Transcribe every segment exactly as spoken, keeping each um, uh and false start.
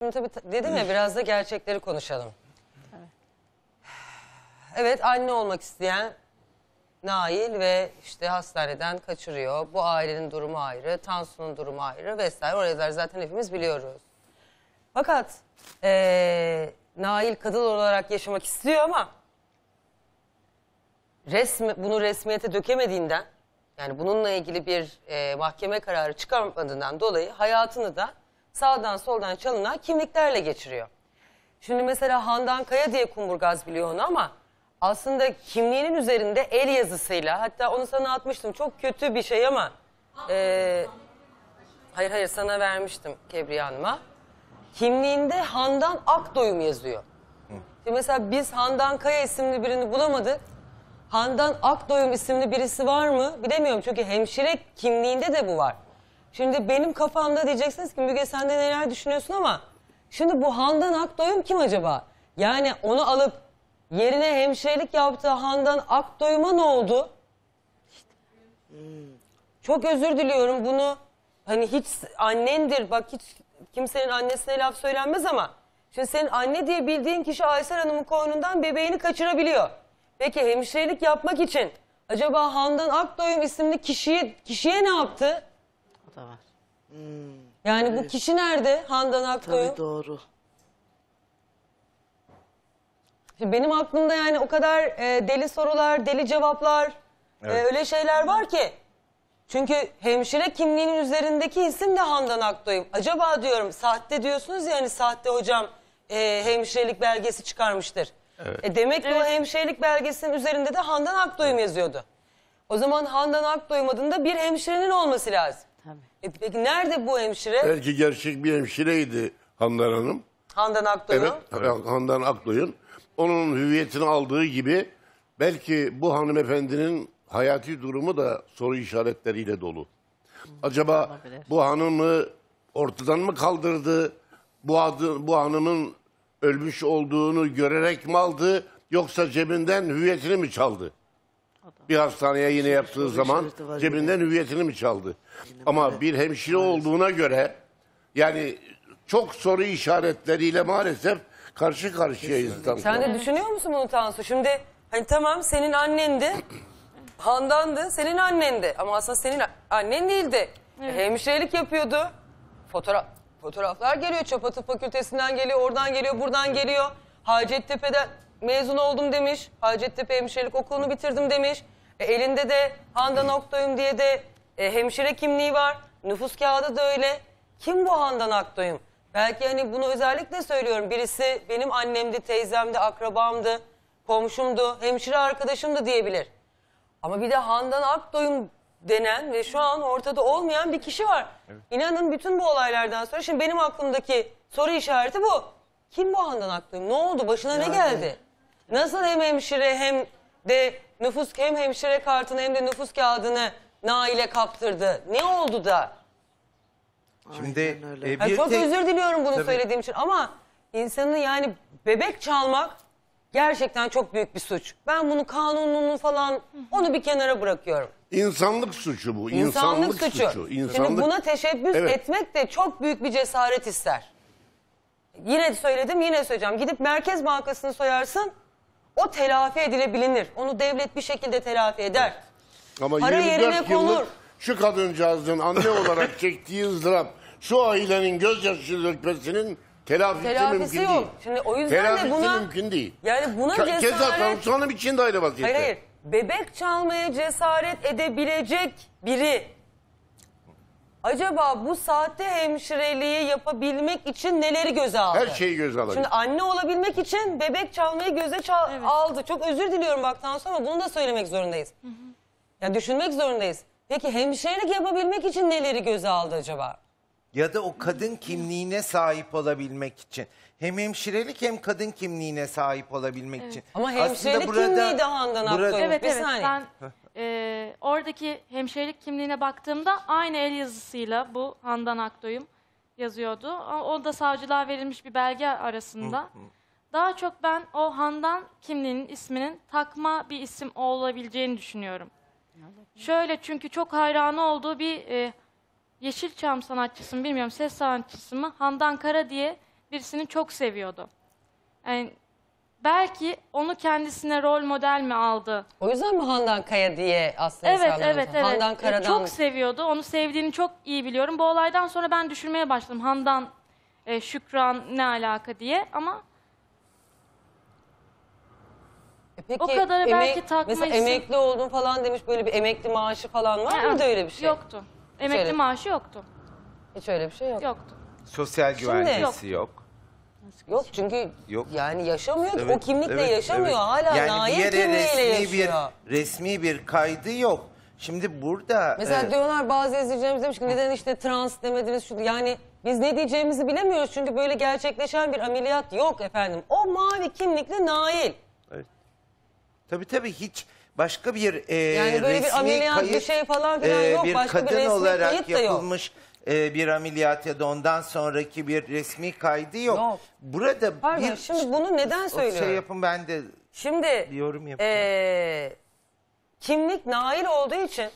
Şimdi tabii dedim ya biraz da gerçekleri konuşalım. Evet, evet anne olmak isteyen Nail ve işte hastaneden kaçırıyor. Bu ailenin durumu ayrı, Tansu'nun durumu ayrı vesaire. Orayı zaten hepimiz biliyoruz. Fakat ee, Nail kadın olarak yaşamak istiyor ama resmi, bunu resmiyete dökemediğinden, yani bununla ilgili bir e, mahkeme kararı çıkarmadığından dolayı hayatını da sağdan soldan çalınan kimliklerle geçiriyor. Şimdi mesela Handan Kaya diye kumburgaz biliyor onu ama aslında kimliğinin üzerinde el yazısıyla, hatta onu sana atmıştım, çok kötü bir şey ama e, hayır hayır sana vermiştim Kebriye Hanım'a. Kimliğinde Handan Akdoyum yazıyor. Şimdi mesela biz Handan Kaya isimli birini bulamadık. Handan Akdoyum isimli birisi var mı bilemiyorum çünkü hemşire kimliğinde de bu var. Şimdi benim kafamda diyeceksiniz ki Müge sen de neler düşünüyorsun ama şimdi bu Handan Akdoyum kim acaba? Yani onu alıp yerine hemşirelik yaptığı Handan Akdoyum'a ne oldu? Çok özür diliyorum bunu hani hiç annendir bak hiç kimsenin annesine laf söylenmez ama şimdi senin anne diye bildiğin kişi Aysel Hanım'ın koynundan bebeğini kaçırabiliyor. Peki hemşirelik yapmak için acaba Handan Akdoyum isimli kişiye, kişiye ne yaptı? O da var. Hmm, yani evet. bu kişi nerede Handan Akdoyum? Tabii doğru. Şimdi benim aklımda yani o kadar e, deli sorular, deli cevaplar, evet. e, öyle şeyler var ki. Çünkü hemşire kimliğinin üzerindeki isim de Handan Akdoyum. Acaba diyorum sahte diyorsunuz ya hani sahte hocam e, hemşirelik belgesi çıkarmıştır. Evet. E demek ki evet. O hemşirelik belgesinin üzerinde de Handan Akdoyum yazıyordu. O zaman Handan Akdoyum adında bir hemşirenin olması lazım. Tabii. E peki nerede bu hemşire? Belki gerçek bir hemşireydi Handan Hanım. Handan Akdoyum. Evet, Handan Akdoyum. Onun hüviyetini aldığı gibi belki bu hanımefendinin hayati durumu da soru işaretleriyle dolu. Acaba olabilir. Bu hanımı ortadan mı kaldırdı? Bu, adı, bu hanımın ölmüş olduğunu görerek mi aldı? Yoksa cebinden hüviyetini mi çaldı? Bir hastaneye yine yaptığı zaman cebinden hüviyetini mi çaldı? Ama bir hemşire olduğuna göre yani çok soru işaretleriyle maalesef karşı karşıyayız. Sen de düşünüyor musun bunu Tansu? Şimdi hani tamam senin annendi, Handan'dı, senin annendi ama aslında senin annen değildi. Evet. Hemşirelik yapıyordu. Fotoğraf, fotoğraflar geliyor, Çapa Tıp Fakültesinden geliyor, oradan geliyor, buradan geliyor. Hacettepe'den mezun oldum demiş. Hacettepe Hemşirelik Okulu'nu bitirdim demiş. E, elinde de Handan Akdoyum diye de e, hemşire kimliği var. Nüfus kağıdı da öyle. Kim bu Handan Akdoyum? Belki hani bunu özellikle söylüyorum. Birisi benim annemdi, teyzemdi, akrabamdı, komşumdu, hemşire arkadaşımdı diyebilir. Ama bir de Handan Akdoyum denen ve şu an ortada olmayan bir kişi var. Evet. İnanın bütün bu olaylardan sonra şimdi benim aklımdaki soru işareti bu. Kim bu Handan Akdoyum? Ne oldu? Başına yani. Ne geldi? Nasıl hem hemşire hem de nüfus hem hemşire kartını hem de nüfus kağıdını Nail'e kaptırdı? Ne oldu da? Şimdi e, yani bir çok tek... özür diliyorum bunu Tabii. söylediğim için ama insanın yani bebek çalmak gerçekten çok büyük bir suç. Ben bunu kanununu falan onu bir kenara bırakıyorum. İnsanlık suçu bu. İnsanlık, İnsanlık suçu. suçu. İnsanlık... Şimdi buna teşebbüs evet. etmek de çok büyük bir cesaret ister. Yine söyledim yine söyleyeceğim. Gidip Merkez Bankası'nı soyarsın o telafi edilebilir. Onu devlet bir şekilde telafi eder. Evet. Ama para yerine konur. Şu kadıncağızın anne olarak çektiği ızdırap şu ailenin gözyaşı dökmesinin telafisi, telafisi mümkün yok. Değil. Şimdi o yüzden telafisi de buna mümkün değil. Yani buna Ke cesaret... Keza Tansu Hanım için de ayrı vaziyette. Hayır hayır. Bebek çalmaya cesaret edebilecek biri acaba bu sahte hemşireliği yapabilmek için neleri göze aldı? Her şeyi göze alıyor. Şimdi anne olabilmek için bebek çalmayı göze çal evet. aldı. Çok özür diliyorum bak Tansu ama bunu da söylemek zorundayız. Hı hı. Yani düşünmek zorundayız. Peki hemşirelik yapabilmek için neleri göze aldı acaba? Ya da o kadın kimliğine sahip olabilmek için. Hem hemşirelik hem kadın kimliğine sahip olabilmek evet. için. Ama hemşirelik burada, kimliği de Handan Akdoyum. Evet bir evet saniye. ben e, oradaki hemşirelik kimliğine baktığımda aynı el yazısıyla bu Handan Akdoyum yazıyordu. O da savcılığa verilmiş bir belge arasında. Hı hı. Daha çok ben o Handan kimliğinin isminin takma bir isim olabileceğini düşünüyorum. Şöyle çünkü çok hayranı olduğu bir e, Yeşilçam sanatçısı mı bilmiyorum ses sanatçısı mı Handan Kara diye birisini çok seviyordu. Yani belki onu kendisine rol model mi aldı? O yüzden mi Handan Kaya diye aslında Evet, insanlar evet, tanıyor? evet. Handan E, Karadan. Çok seviyordu. Onu sevdiğini çok iyi biliyorum. Bu olaydan sonra ben düşünmeye başladım. Handan, e, Şükran ne alaka diye ama E peki, o kadarı belki takma mesela isim- emekli oldun falan demiş, böyle bir emekli maaşı falan var e, mıydı öyle bir şey? yoktu. Emekli öyle- maaşı yoktu. Hiç öyle bir şey yok. Yoktu. Sosyal güvencesi yok. Yok çünkü Yok. yani yaşamıyor ki. Evet, o kimlikle evet, yaşamıyor. evet. Hala yani Nail bir yere kimliğiyle resmi yaşıyor. bir resmi bir kaydı yok. Şimdi burada Mesela e, diyorlar, bazı izleyicilerimiz demiş ki neden işte trans demediniz şu, yani biz ne diyeceğimizi bilemiyoruz çünkü böyle gerçekleşen bir ameliyat yok efendim. O mavi kimlikli Nail. evet. Tabii tabii hiç başka bir e, Yani böyle bir resmi ameliyat, bir kayıt, şey falan filan yok. Bir Başka bir kadın resmi olarak kayıt da yok. yapılmış e, bir ameliyat ya da ondan sonraki bir resmi kaydı yok. Yok. Burada Pardon, bir şimdi bunu neden o söylüyorum? şey yapın, ben de Şimdi bir yorum yapacağım. eee, kimlik Nail olduğu için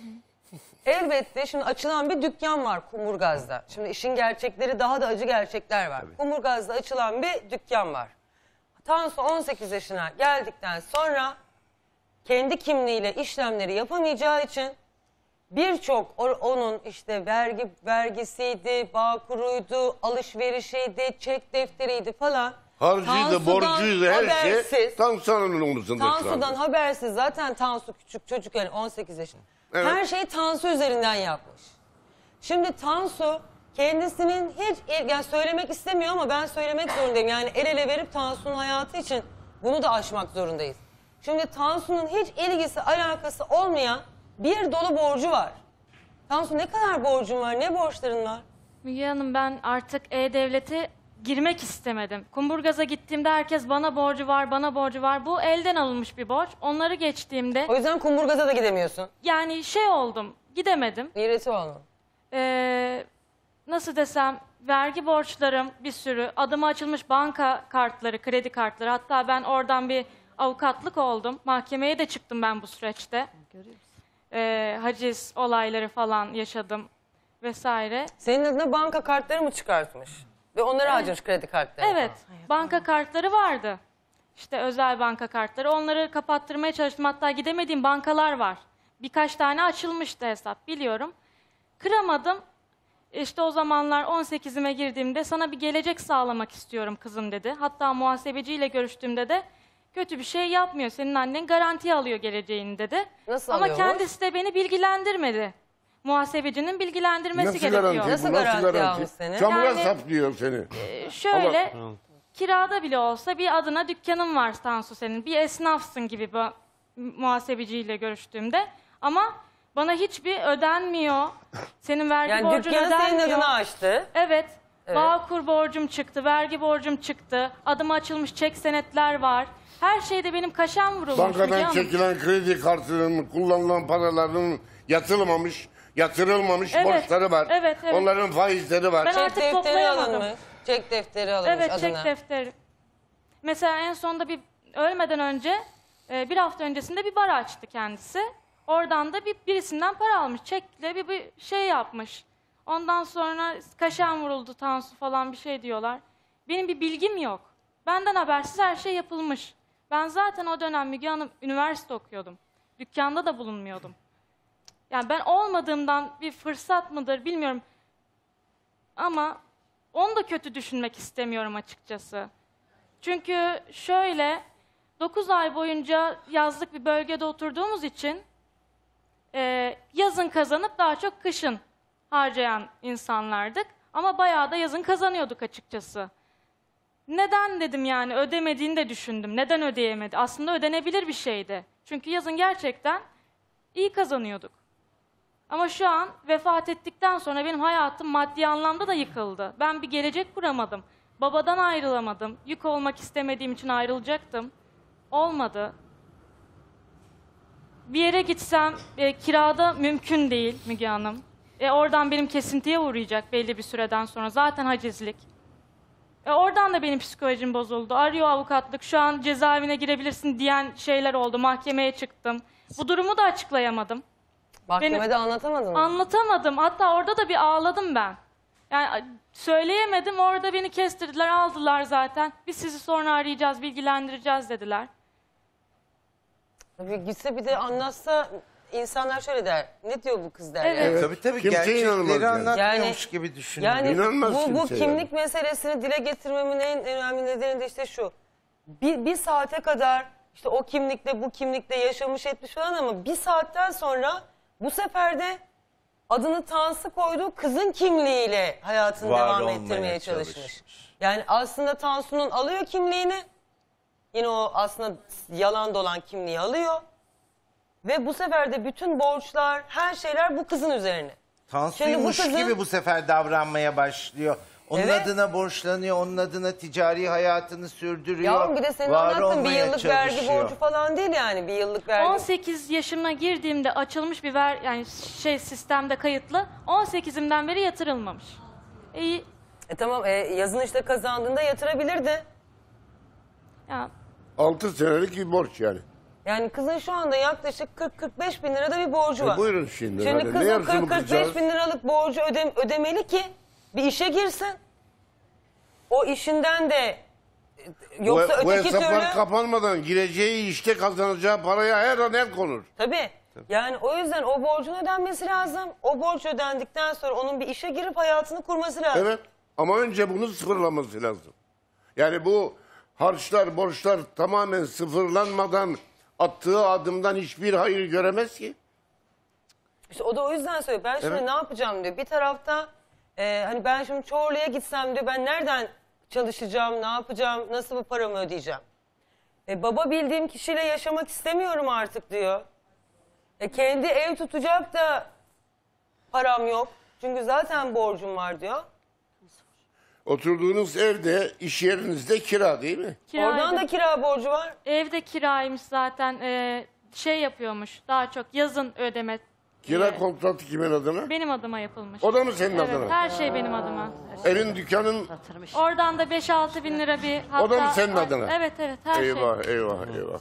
elbette şimdi açılan bir dükkan var Kumburgaz'da. Şimdi işin gerçekleri, daha da acı gerçekler var. Kumburgaz'da açılan bir dükkan var. Tansu on sekiz yaşına geldikten sonra kendi kimliğiyle işlemleri yapamayacağı için birçok o- onun işte vergi vergisiydi, bağkuruydu, alışverişiydi, çek defteriydi falan. Harcıydı, Tansu'dan borcuydu, her habersiz- şey Tansu'nun omuzunda. şu Tansu'dan anda. habersiz, zaten Tansu küçük çocuk, yani on sekiz yaşında. Evet. Her şeyi Tansu üzerinden yapmış. Şimdi Tansu kendisinin hiç, yani söylemek istemiyor ama ben söylemek zorundayım. Yani el ele verip Tansu'nun hayatı için bunu da aşmak zorundayız. Şimdi Tansu'nun hiç ilgisi, alakası olmayan bir dolu borcu var. Tansu, ne kadar borcun var, ne borçların var? Müge Hanım, ben artık E-Devlet'e girmek istemedim. Kumburgaz'a gittiğimde herkes bana borcu var, bana borcu var. Bu elden alınmış bir borç. Onları geçtiğimde O yüzden Kumburgaz'a da gidemiyorsun. yani şey oldum, gidemedim. İğreti olma. Ee, nasıl desem, vergi borçlarım bir sürü, adıma açılmış banka kartları, kredi kartları. Hatta ben oradan bir avukatlık oldum. Mahkemeye de çıktım ben bu süreçte. Ee, haciz olayları falan yaşadım vesaire. Senin adına banka kartları mı çıkartmış? Ve onları harcamış, kredi kartları. Evet, banka kartları vardı. İşte özel banka kartları. Onları kapattırmaya çalıştım. Hatta gidemediğim bankalar var. Birkaç tane açılmıştı hesap, biliyorum. Kıramadım. İşte o zamanlar on sekizime girdiğimde sana bir gelecek sağlamak istiyorum kızım dedi. Hatta muhasebeciyle görüştüğümde de kötü bir şey yapmıyor. Senin annen garantiye alıyor geleceğini dedi. Nasıl Ama alıyormuş? kendisi de beni bilgilendirmedi. Muhasebecinin bilgilendirmesi Nasıl gerekiyor. garanti? Nasıl bu? garanti almış seni? Çamura Yani- saplıyor seni. Ee, Şöyle, kirada bile olsa bir adına dükkanın var Tansu senin. Bir esnafsın gibi bu muhasebeciyle görüştüğümde. Ama bana hiçbir ödenmiyor. Senin vergi Yani borcun dükkanı senin ödenmiyor. adına açtı. Evet. Evet. Bağkur borcum çıktı, vergi borcum çıktı. Adıma açılmış çek senetler var. Her şeyde benim kaşem vurulmuş. Müge Bankadan Hanım. çekilen kredi kartının, kullanılan paraların yatırılmamış, yatırılmamış Evet, borçları var. evet, evet. Onların faizleri var. Ben Çek artık defteri toplayamadım. alınmış. Çek defteri alınmış Evet, adına. çek defteri. Mesela en sonunda bir ölmeden önce, e, bir hafta öncesinde bir bar açtı kendisi. Oradan da bir birisinden para almış. Çekle bir, bir şey yapmış. Ondan sonra kaşem vuruldu Tansu falan bir şey diyorlar. Benim bir bilgim yok. Benden habersiz her şey yapılmış. Ben zaten o dönem Müge Hanım üniversite okuyordum. Dükkanda da bulunmuyordum. Yani ben olmadığımdan bir fırsat mıdır bilmiyorum. Ama onu da kötü düşünmek istemiyorum açıkçası. Çünkü şöyle, dokuz ay boyunca yazlık bir bölgede oturduğumuz için e, yazın kazanıp daha çok kışın harcayan insanlardık. Ama bayağı da yazın kazanıyorduk açıkçası. Neden dedim, yani ödemediğini de düşündüm. Neden ödeyemedi? Aslında ödenebilir bir şeydi. Çünkü yazın gerçekten iyi kazanıyorduk. Ama şu an vefat ettikten sonra benim hayatım maddi anlamda da yıkıldı. Ben bir gelecek kuramadım. Babadan ayrılamadım. Yük olmak istemediğim için ayrılacaktım. Olmadı. Bir yere gitsem e, kirada mümkün değil Müge Hanım. E, oradan benim kesintiye uğrayacak belli bir süreden sonra. Zaten hacizlik. E, oradan da benim psikolojim bozuldu. Arıyor avukatlık, şu an cezaevine girebilirsin diyen şeyler oldu. Mahkemeye çıktım. Bu durumu da açıklayamadım. Mahkemede anlatamadın mı? Anlatamadım. Hatta orada da bir ağladım ben. Yani söyleyemedim, orada beni kestirdiler, aldılar zaten. Biz sizi sonra arayacağız, bilgilendireceğiz dediler. Tabii gitse bir de anlatsa insanlar şöyle der. Ne diyor bu kız der. Evet. yani. Tabii tabii Kimse inanmaz gerçekleri yani. anlatmıyormuş Yani- gibi düşünüyor. Yani İnanmaz bu, bu kimse kimlik meselesini dile getirmemin en önemli nedeni de işte şu. Bir, bir saate kadar işte o kimlikle bu kimlikle yaşamış etmiş falan ama bir saatten sonra bu sefer de adını Tansu koyduğu kızın kimliğiyle hayatını Var devam olmaya ettirmeye çalışmış. çalışmış. Yani aslında Tansu'nun alıyor kimliğini. Yine o aslında yalan dolan kimliği alıyor. Ve bu sefer de bütün borçlar, her şeyler bu kızın üzerine. Tansuymuş Şimdi bu kızın- gibi bu sefer davranmaya başlıyor. Onun Evet. adına borçlanıyor, onun adına ticari hayatını sürdürüyor. Yavrum bir de senin var anlattığın bir olmaya yıllık vergi çalışıyor. borcu falan değil yani. Bir yıllık vergi. on sekiz yaşıma girdiğimde açılmış bir ver, yani şey sistemde kayıtlı. on sekizimden beri yatırılmamış. İyi. E tamam e, yazın işte kazandığında yatırabilirdi. Ya altı senelik bir borç yani. Yani kızın şu anda yaklaşık kırk kırk beş bin lirada bir borcu E var. buyurun şimdi. Şimdi hadi. Ne kızın yapsın bu kırk kırk beş kızcağız? bin liralık borcu ödem ödemeli ki bir işe girsin. O işinden de e, yoksa bu, bu öteki hesaplar türlü... kapanmadan gireceği işte kazanacağı paraya her an el konur. Tabii. Yani o yüzden o borcun ödenmesi lazım. O borç ödendikten sonra onun bir işe girip hayatını kurması lazım. Evet ama önce bunu sıfırlaması lazım. Yani bu harçlar, borçlar tamamen sıfırlanmadan attığı adımdan hiçbir hayır göremez ki. İşte o da o yüzden söylüyor. Ben şimdi Evet. ne yapacağım diyor. Bir tarafta e, hani ben şimdi Çorlu'ya gitsem diyor. Ben nereden çalışacağım, ne yapacağım, nasıl bu paramı ödeyeceğim? E, baba bildiğim kişiyle yaşamak istemiyorum artık diyor. E, kendi ev tutacak da param yok. Çünkü zaten borcum var diyor. Oturduğunuz evde, iş yerinizde kira değil mi? kiraydı. Oradan da kira borcu var. Evde kiraymış zaten, e, şey yapıyormuş daha çok yazın ödeme. Kira e, kontratı kimin adına? benim adıma yapılmış. O da mı senin Evet, adına? her şey benim adıma. Evin, dükkanın Oradan da beş altı bin lira bir hatta... O da mı senin adına? Evet evet, her şey. eyvah, eyvah, eyvah.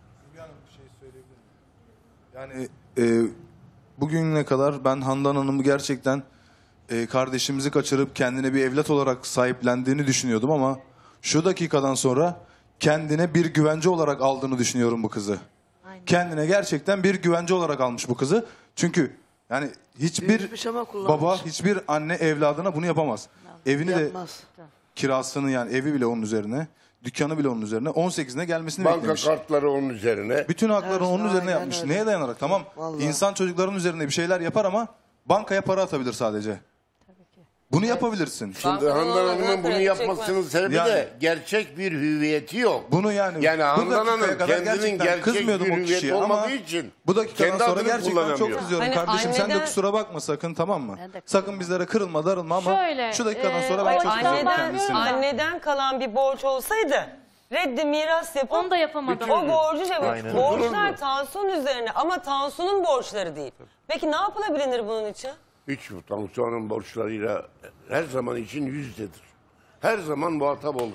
Yani e, bugüne kadar ben Handan Hanım'ı gerçekten e, kardeşimizi kaçırıp kendine bir evlat olarak sahiplendiğini düşünüyordum ama şu dakikadan sonra kendine bir güvence olarak aldığını düşünüyorum bu kızı. Kendine gerçekten bir güvence olarak almış bu kızı. Çünkü yani hiçbir Büyük bir şama kullanmış. baba, hiçbir anne evladına bunu yapamaz. Evini de Yapmaz. kirasını, yani evi bile onun üzerine, dükkanı bile onun üzerine, on sekizine gelmesini Banka beklemiş. kartları onun üzerine. Bütün hakları Evet, onun üzerine aynen yapmış. öyle. Neye dayanarak? Tamam. Vallahi. İnsan çocukların üzerine bir şeyler yapar ama bankaya para atabilir sadece. Bunu yapabilirsin. Şimdi Bankanın Handan olmadığına Hanım'ın bunu kredi yapmasının sebebi Yani- de gerçek bir hüviyeti yok. Bunu yani, Yani bu Handan dakikaya Hanım kadar kendinin gerçekten gerçek kızmıyordum bir o hüviyeti kişiye ama olmadığı için bu dakikadan kendi sonra adını gerçekten çok kullanamıyor. kızıyorum. Hani Kardeşim sen de anneden- kusura bakma sakın, tamam mı? Ben de Sakın bizlere kırılma, darılma ama Şöyle, şu dakikadan e, sonra o ben çok açıdan kızıyorum ben kendisine. diyorum ya- Anneden kalan bir borç olsaydı reddi miras yapıp Onu da yapamadım. o borcu şey Aynen. borçlar Tansu'nun üzerine ama Tansu'nun borçları değil. Peki ne yapılabilir bunun için? Hiç Tansu Hanım borçlarıyla her zaman için yüzdedir. Her zaman muhatap olur.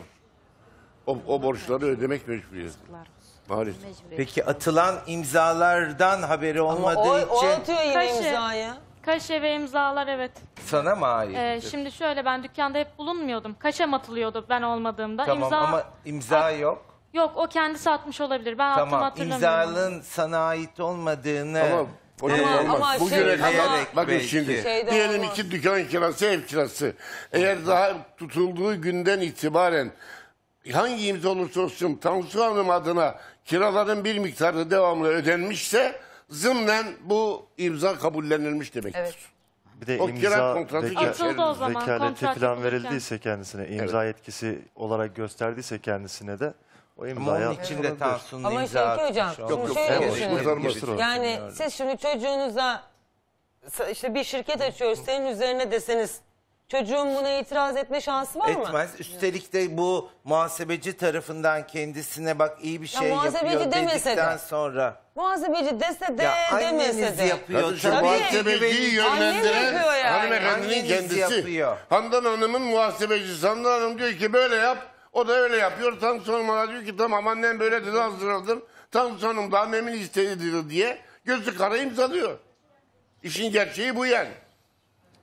O, o borçları ödemek mecburiyeti. Maalesef. Peki atılan imzalardan haberi Ama olmadığı o, o için atıyor yine Kaşı. imzayı. Kaşe ve imzalar, evet. sana mı ait? Ee, şimdi şöyle, ben dükkanda hep bulunmuyordum. Kaşem atılıyordu ben olmadığımda. Tamam İmza... ama imza yok. Yok, o kendisi atmış olabilir. Ben attım, Tamam, hatırlamıyorum. imzanın sana ait olmadığını Tamam. O e, zaman ama olmaz. şey- Bugüne ama- kadar bakın belki. şimdi Şeyde diyelim olmaz. iki dükkan kirası, ev kirası. Eğer daha tutulduğu günden itibaren hangi imza olursa olsun Tansu Hanım adına kiraların bir miktarı devamlı ödenmişse zımnen bu imza kabullenilmiş demektir. Evet. Bir de O kira imza kontratı veka- Atıldı o zaman, vekaleti kontrat falan yapılırken. verildiyse kendisine, imza yetkisi olarak gösterdiyse kendisine de o ama imzayı onun için de Tansu'nun Ama imza Şevki Hocam, atmış. şimdi Yok, şöyle yok, düşünün. kurtarmıştır o. Yani siz şimdi çocuğunuza sa- işte bir şirket açıyoruz senin üzerine deseniz çocuğun buna itiraz etme şansı var mı? Etmez. Üstelik de bu muhasebeci tarafından kendisine bak iyi bir şey muhasebeci yapıyor demese de. dedikten sonra. Muhasebeci dese de Ya demese anneniz de. yapıyor. Kardeşim tabii. muhasebeciyi Annem yönlendiren yapıyor yani. hanımefendinin Anneniz kendisi. yapıyor. Handan Hanım'ın muhasebecisi. Handan Hanım diyor ki böyle yap. O da öyle yapıyor. Tansu Hanım bana diyor ki tamam annem böyle dedi hazırladım. Tansu Hanım da annemin istediği diye gözü kara imzalıyor. İşin gerçeği bu yani.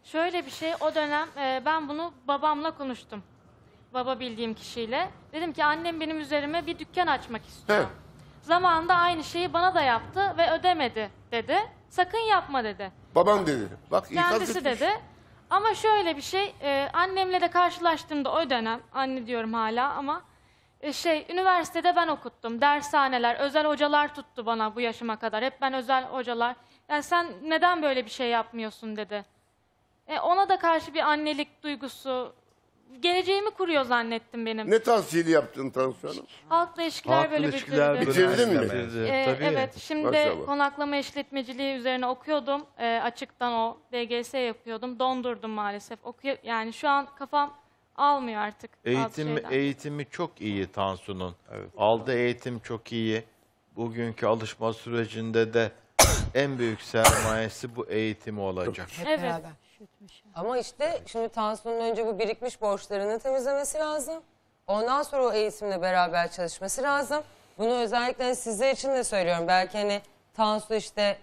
Şöyle bir şey, o dönem e, ben bunu babamla konuştum. Baba bildiğim kişiyle. Dedim ki annem benim üzerime bir dükkan açmak istiyor. He. Zamanında aynı şeyi bana da yaptı ve ödemedi dedi. Sakın yapma dedi. Baban dedi. Bak ikaz Kendisi etmiş. dedi. Ama şöyle bir şey, e, annemle de karşılaştığımda o dönem, anne diyorum hala ama e, şey, üniversitede ben okuttum. Dershaneler, özel hocalar tuttu bana bu yaşıma kadar. Hep ben özel hocalar. Yani sen neden böyle bir şey yapmıyorsun dedi. E, ona da karşı bir annelik duygusu, geleceğimi kuruyor zannettim benim. Ne tavsiyeli yaptın Tansu Hanım? Halkla ilişkiler Halkla böyle ilişkiler bitirdi. Bitirdin mi? Bitirdi, Ee, tabii. evet, şimdi Maşallah. konaklama işletmeciliği üzerine okuyordum. Ee, açıktan o D G S yapıyordum. Dondurdum maalesef. Okuyor, yani şu an kafam almıyor artık bazı Eğitim, şeyler. eğitimi çok iyi Tansu'nun. Aldığı eğitim çok iyi. Bugünkü alışma sürecinde de en büyük sermayesi bu eğitimi olacak. Evet. Ama işte şimdi Tansu'nun önce bu birikmiş borçlarını temizlemesi lazım. Ondan sonra o eğitimle beraber çalışması lazım. Bunu özellikle hani sizler için de söylüyorum. Belki hani Tansu işte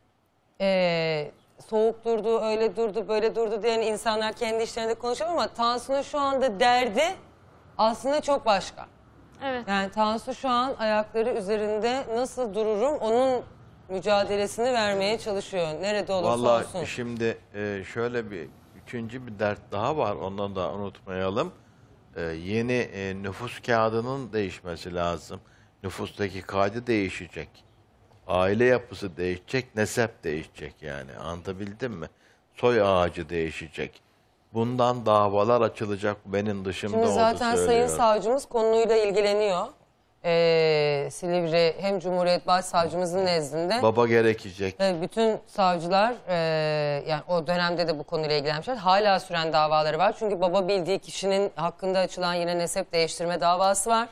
eee, soğuk durdu, öyle durdu, böyle durdu diyen insanlar kendi işlerinde konuşuyor ama Tansu'nun şu anda derdi aslında çok başka. Evet. Yani Tansu şu an ayakları üzerinde nasıl dururum onun mücadelesini vermeye çalışıyor. Nerede olursa Vallahi olsun. şimdi e, şöyle bir üçüncü bir dert daha var. Onu da unutmayalım. E, yeni e, nüfus kağıdının değişmesi lazım. Nüfustaki kaydı değişecek. Aile yapısı değişecek, nesep değişecek yani. Anlatabildim mi? Soy ağacı değişecek. Bundan davalar açılacak benim dışımda Şimdi oldu zaten Sayın söylüyorum. Savcımız konuyla ilgileniyor. Ee, Silivri hem Cumhuriyet Başsavcımızın nezdinde Baba gerekecek. ve bütün savcılar e, yani o dönemde de bu konuyla ilgilenmişler. Hala süren davaları var. Çünkü baba bildiği kişinin hakkında açılan yine nesep değiştirme davası var.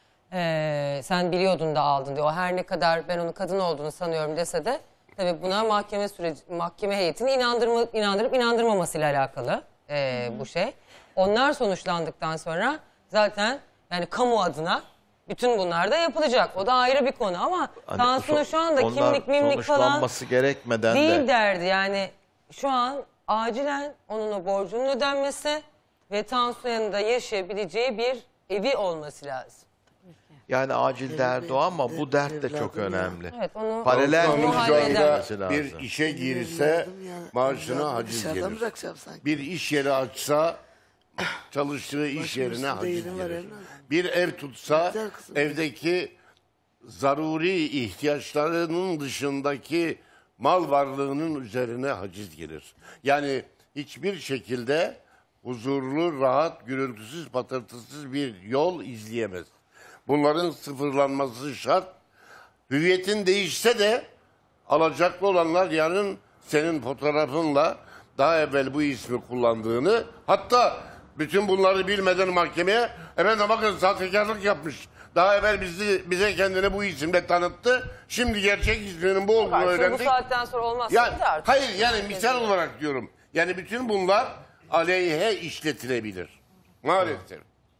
Ee, sen biliyordun da aldın diyor. O her ne kadar ben onun kadın olduğunu sanıyorum dese de tabii buna mahkeme süreci, mahkeme heyetini inandırma, inandırıp inandırmamasıyla alakalı e, bu şey. Onlar sonuçlandıktan sonra zaten yani kamu adına bütün bunlar da yapılacak. O da ayrı bir konu ama Hani Tansu'nun so- şu anda onlar kimlik mimlik falan sonuçlanması gerekmeden değil de derdi. Yani şu an acilen onun o borcunun ödenmesi ve Tansu yanında yaşayabileceği bir evi olması lazım. yani acil derdi o ama bu dert de çok önemli. Evet onu Paralel onu bir Şu halleder. anda halledilmesi lazım. bir işe girse maaşına haciz Dışarıdan gelir. bırakacağım sanki. Bir iş yeri açsa çalıştığı iş yerine üstünde haciz yerim var gelir. evladım. Bir ev tutsa Güzel kızım. evdeki zaruri ihtiyaçlarının dışındaki mal varlığının üzerine haciz gelir. Yani hiçbir şekilde huzurlu, rahat, gürültüsüz, patırtısız bir yol izleyemez. Bunların sıfırlanması şart. Hüviyetin değişse de alacaklı olanlar yarın senin fotoğrafınla daha evvel bu ismi kullandığını, hatta bütün bunları bilmeden mahkemeye efendim bakın sahtekarlık yapmış. Daha evvel bizi, bize kendini bu isimle tanıttı. Şimdi gerçek isminin bu olduğunu Şimdi bu öğrendik. saatten sonra olmaz. Yani, Şimdi artık. hayır yani misal olarak diyorum. Yani bütün bunlar aleyhe işletilebilir. Maalesef.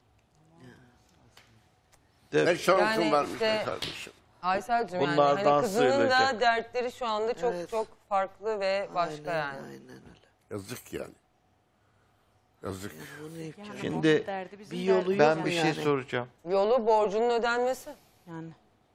De- Ne şansın Yani varmış işte- be kardeşim. Aysel'cim yani Bunlardan hani kızının da sıyrılacak. dertleri şu anda çok Evet. çok farklı ve başka Aynen, yani. Aynen öyle. Yazık yani. Yazık. Bu ne yapacağım? Şimdi Bir yolu yok ben mu bir şey yani? soracağım. Yolu borcunun ödenmesi. Yani.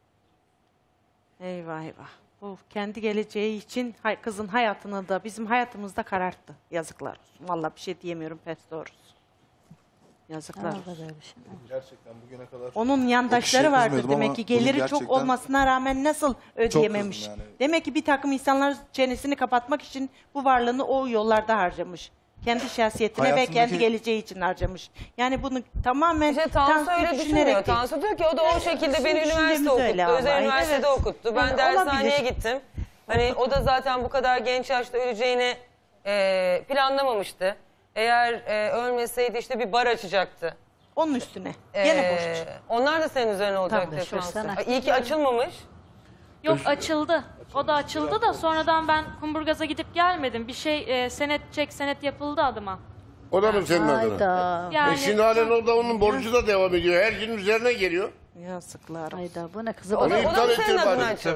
Eyvah eyvah. Bu kendi geleceği için hay- kızın hayatını da bizim hayatımızda kararttı. Yazıklar olsun. Vallahi bir şey diyemiyorum pes doğrusu. Yazıklar olsun. Gerçekten bugüne kadar Onun O yandaşları kişiye vardır kızmıyordum demek ama ki bugün geliri çok gerçekten olmasına rağmen nasıl ödeyememiş. kızdım yani. Demek ki bir takım insanlar çenesini kapatmak için bu varlığını o yollarda harcamış. Kendi şahsiyetine ve Hayatındaki- kendi geleceği için harcamış. Yani bunu tamamen İşte Tansu Tansu öyle düşünerek düşünmüyor. değil. Tansu diyor ki o da o şekilde beni Düşüncemiz üniversite öyle okuttu. ama. Özel üniversitede Evet. okuttu. Ben Yani dershaneye olabilir. gittim. Hani o da zaten bu kadar genç yaşta öleceğini e, planlamamıştı. Eğer e, ölmeseydi işte bir bar açacaktı. Onun üstüne. E, Gene borç. Onlar da senin üzerine olacak Tabii, diyor şurası Tansu. sana. Ay, İyi ki açılmamış. Yok açıldı. O da açıldı da sonradan ben Kumburgaz'a gidip gelmedim. Bir şey e, senet çek senet yapıldı adıma. O da mı senin adına? Hayda. Yani E şimdi halen orada onun borcu da devam ediyor. Her gün üzerine geliyor. Yazıklar. Hayda bu ne kızı O bana. da, o da iptal mı ettir senin adına bari. açıldı?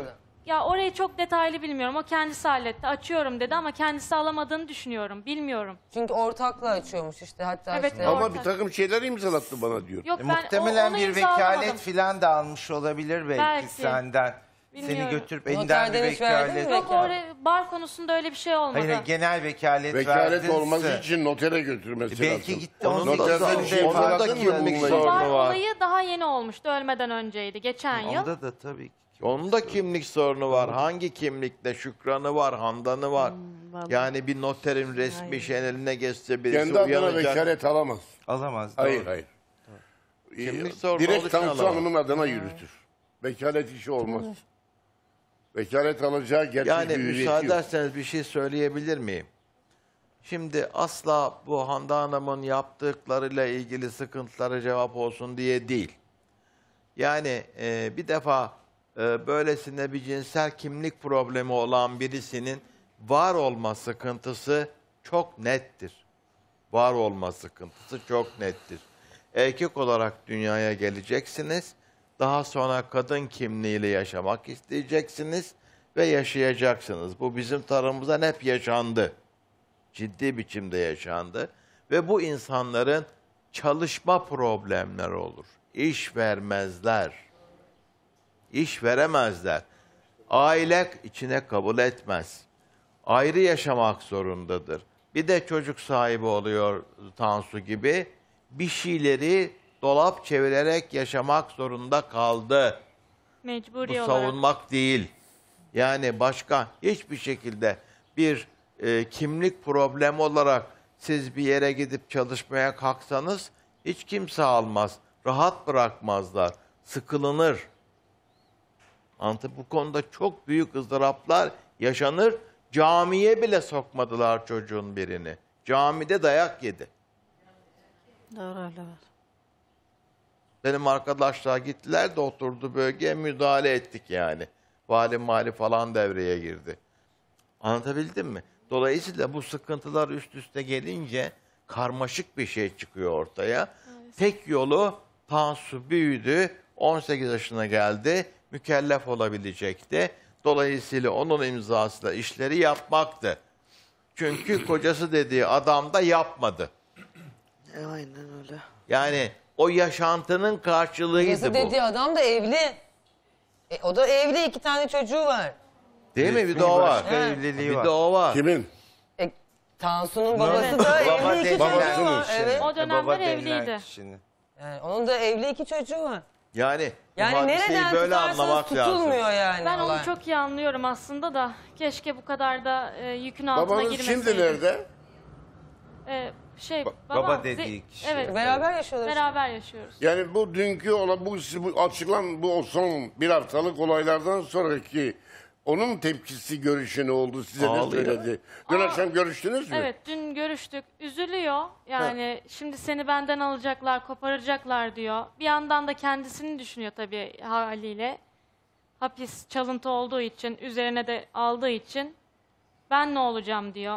Ya orayı çok detaylı bilmiyorum. O kendisi halletti. Açıyorum dedi ama kendisi alamadığını düşünüyorum. Bilmiyorum. Çünkü ortakla açıyormuş işte hatta Evet, işte. Ama ortak. bir takım şeyler imzalattı bana diyor. Yok E, ben muhtemelen o, onu bir imzalamadım. vekalet filan da almış olabilir belki, Belki. senden. Seni Bilmiyorum. götürüp elinden bir Noterden hiç verdin mi vekalet. Yok oraya bar konusunda öyle bir şey olmadı. Hayır, hayır, genel vekalet Vekalet verdinse. olması için notere götürmesi Belki lazım. gitti, Onun onu da- Noterden da- şey onu da imzaladın mı kimlik bununla sorunu Bar ilgili? var. olayı daha yeni olmuştu. Ölmeden önceydi. Geçen yıl. Onda da tabii ki. Onun da kimlik sorunu var. Hangi kimlikte? Şükran'ı var, Handan'ı var. Yani bir noterin resmi şeyin eline geçse birisi Kendi adına uyanacak. vekalet alamaz. Alamaz. Hayır doğru. hayır. Kimlik Ee, sorunu Direkt olduğu için Tansu alamaz. Hanım'ın adına yürütür. Vekalet işi olmaz. Vekalet alacağı gerçek Yani bir hüviyeti müsaade yok. ederseniz bir şey söyleyebilir miyim? Şimdi asla bu Hande Hanım'ın yaptıklarıyla ilgili sıkıntılara cevap olsun diye değil. Yani e, bir defa e, böylesine bir cinsel kimlik problemi olan birisinin var olma sıkıntısı çok nettir. Var olma sıkıntısı çok nettir. Erkek olarak dünyaya geleceksiniz. Daha sonra kadın kimliğiyle yaşamak isteyeceksiniz ve yaşayacaksınız. Bu bizim tarafımızdan hep yaşandı. Ciddi biçimde yaşandı. Ve bu insanların çalışma problemleri olur. İş vermezler. İş veremezler. Aile içine kabul etmez. Ayrı yaşamak zorundadır. Bir de çocuk sahibi oluyor Tansu gibi. Bir şeyleri dolap çevirerek yaşamak zorunda kaldı. Mecburi Bu olarak. savunmak değil. Yani başka hiçbir şekilde bir e, kimlik problemi olarak siz bir yere gidip çalışmaya kalksanız hiç kimse almaz. Rahat bırakmazlar. Sıkılınır. Anladın? Bu konuda çok büyük ızdıraplar yaşanır. Camiye bile sokmadılar çocuğun birini. Camide dayak yedi. Doğru öyle var. Benim arkadaşlar gittiler de oturdu bölgeye müdahale ettik yani. Vali mali falan devreye girdi. Anlatabildim mi? Dolayısıyla bu sıkıntılar üst üste gelince karmaşık bir şey çıkıyor ortaya. Tek yolu Tansu büyüdü, on sekiz yaşına geldi, mükellef olabilecekti. Dolayısıyla onun imzasıyla işleri yapmaktı. Çünkü kocası dediği adam da yapmadı. E, aynen öyle. Yani o yaşantının karşılığıydı Kocası bu. dediği adam da evli. E, o da evli, iki tane çocuğu var. Değil mi? Bir Resmi de o var. başka evliliği Bir var. de o var. Kimin? E, Tansu'nun babası da Baba evli, iki dediler çocuğu var. kişinin. Evet. O E, dönemler baba denilen evliydi. kişinin. Yani onun da evli iki çocuğu var. Yani, bu Yani hadiseyi nereden böyle tutarsanız anlamak tutulmuyor lazım. yani. Ben olay. onu çok iyi anlıyorum aslında da. Keşke bu kadar da e, yükün altına Babanız girmeseydi. şimdi nerede? E, şey, baba babam- dediği ze- kişi. Evet. Beraber yaşıyorlar. Beraber yaşıyoruz. Yani bu dünkü olan bu, bu açılan bu son bir haftalık olaylardan sonraki onun tepkisi, görüşü ne oldu, size ne Ağlıyor. söyledi? Dün akşam görüştünüz mü? Evet, dün görüştük. Üzülüyor. Yani şimdi seni benden alacaklar, koparacaklar diyor. Bir yandan da kendisini düşünüyor tabii haliyle. Hapis, çalıntı olduğu için, üzerine de aldığı için ben ne olacağım diyor.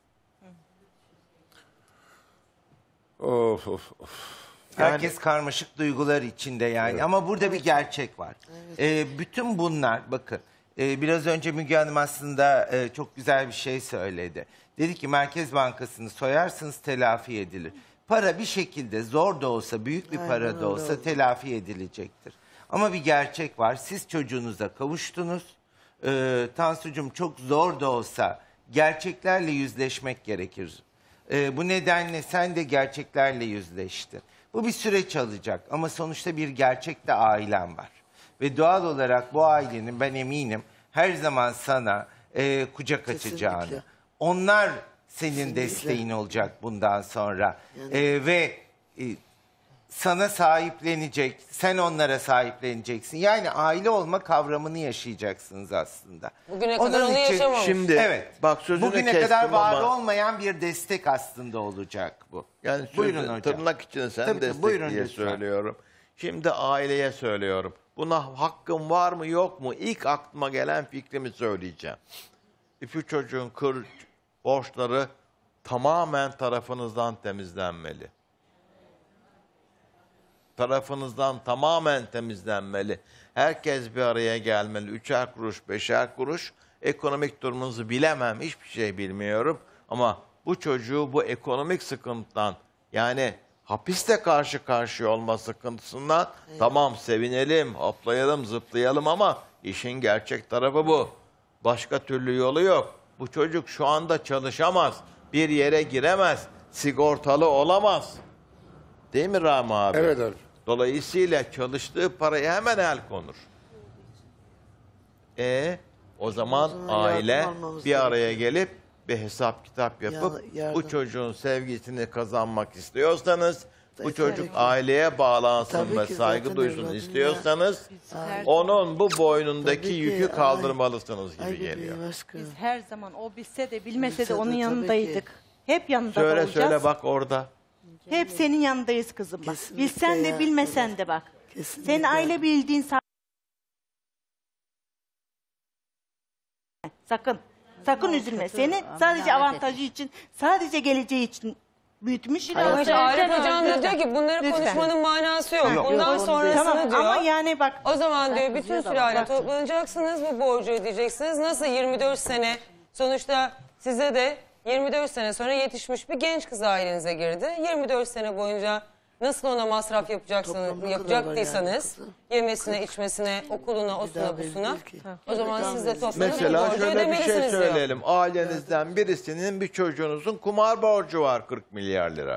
Of of of. Herkes karmaşık duygular içinde yani. Ama burada bir gerçek var. Ee, bütün bunlar bakın e, biraz önce Müge Hanım aslında e, çok güzel bir şey söyledi. Dedi ki Merkez Bankası'nı soyarsınız telafi edilir. Para bir şekilde zor da olsa büyük bir Aynen para öyle da olsa oldu. telafi edilecektir. Ama bir gerçek var. Siz çocuğunuza kavuştunuz. Ee, Tansucuğum çok zor da olsa gerçeklerle yüzleşmek gerekir. Ee, bu nedenle sen de gerçeklerle yüzleştin. Bu bir süreç alacak ama sonuçta bir gerçek de ailen var. Ve doğal olarak bu ailenin ben eminim her zaman sana e, kucak açacağını. Kesinlikle. Onlar senin Kesinlikle. desteğin olacak bundan sonra. Yani- E, ve e, sana sahiplenecek, sen onlara sahipleneceksin. Yani aile olma kavramını yaşayacaksınız aslında. Bugüne kadar onu yaşamamış. Şimdi Evet. bak sözünü Bugüne kestim kadar var ama olmayan bir destek aslında olacak bu. yani Buyurun sözü, hocam. tırnak içinde sen Tabii, tabii, destek buyurun diye lütfen. söylüyorum. Şimdi aileye söylüyorum. Buna hakkım var mı yok mu? İlk aklıma gelen fikrimi söyleyeceğim. İki çocuğun kır borçları tamamen tarafınızdan temizlenmeli. tarafınızdan tamamen temizlenmeli. Herkes bir araya gelmeli. Üçer kuruş, beşer kuruş. Ekonomik durumunuzu bilemem, hiçbir şey bilmiyorum. Ama bu çocuğu bu ekonomik sıkıntıdan, yani hapiste karşı karşıya olma sıkıntısından tamam sevinelim, hoplayalım, zıplayalım ama işin gerçek tarafı bu. Başka türlü yolu yok. Bu çocuk şu anda çalışamaz, bir yere giremez, sigortalı olamaz. Değil mi Rami abi? Evet abi. Dolayısıyla çalıştığı paraya hemen el konur. E o zaman, O zaman aile yardım almamız bir araya gelip bir hesap kitap yapıp Ya- yardım. bu çocuğun sevgisini kazanmak istiyorsanız, bu Tabii çocuk ki. aileye bağlansın Tabii ve ki saygı zaten duysun evladım istiyorsanız, Her, onun bu boynundaki Tabii ki, yükü ay- kaldırmalısınız gibi Ay geliyor. bebeğim aşkım. biz her zaman o bilse de bilmese Bilse de onun de tabii yanındaydık. Hep yanında da Söyle olacağız. söyle bak orada. Hep senin yanındayız kızım bak. Kesinlikle Bilsen de ya. bilmesen de bak. Kesinlikle. Senin aile bildiğin sa- sakın. Sakın üzülme. Seni sadece avantajı için, sadece geleceği için büyütmüş. Ama işte Arif Lütfen, Hocam da lütfen. diyor ki bunları Lütfen. konuşmanın manası yok. Yok, Bundan yok. sonrasını Tamam diyor. ama yani bak O zaman diyor bütün kızıyor da sülale bak. toplanacaksınız, bu borcu ödeyeceksiniz. Nasıl yirmi dört sene, sonuçta size de yirmi dört sene sonra yetişmiş bir genç kız ailenize girdi. yirmi dört sene boyunca nasıl ona masraf yapacaksınız, Toplamda kadar var yapacaktıysanız, yani kızım. yemesine, içmesine, okuluna, osuna, daha busuna, verir ki. o zaman siz de toplanıp bu Mesela borcu şöyle bir şey ödemelisiniz diyor. söyleyelim. Ailenizden birisinin bir çocuğunuzun kumar borcu var kırk milyar lira.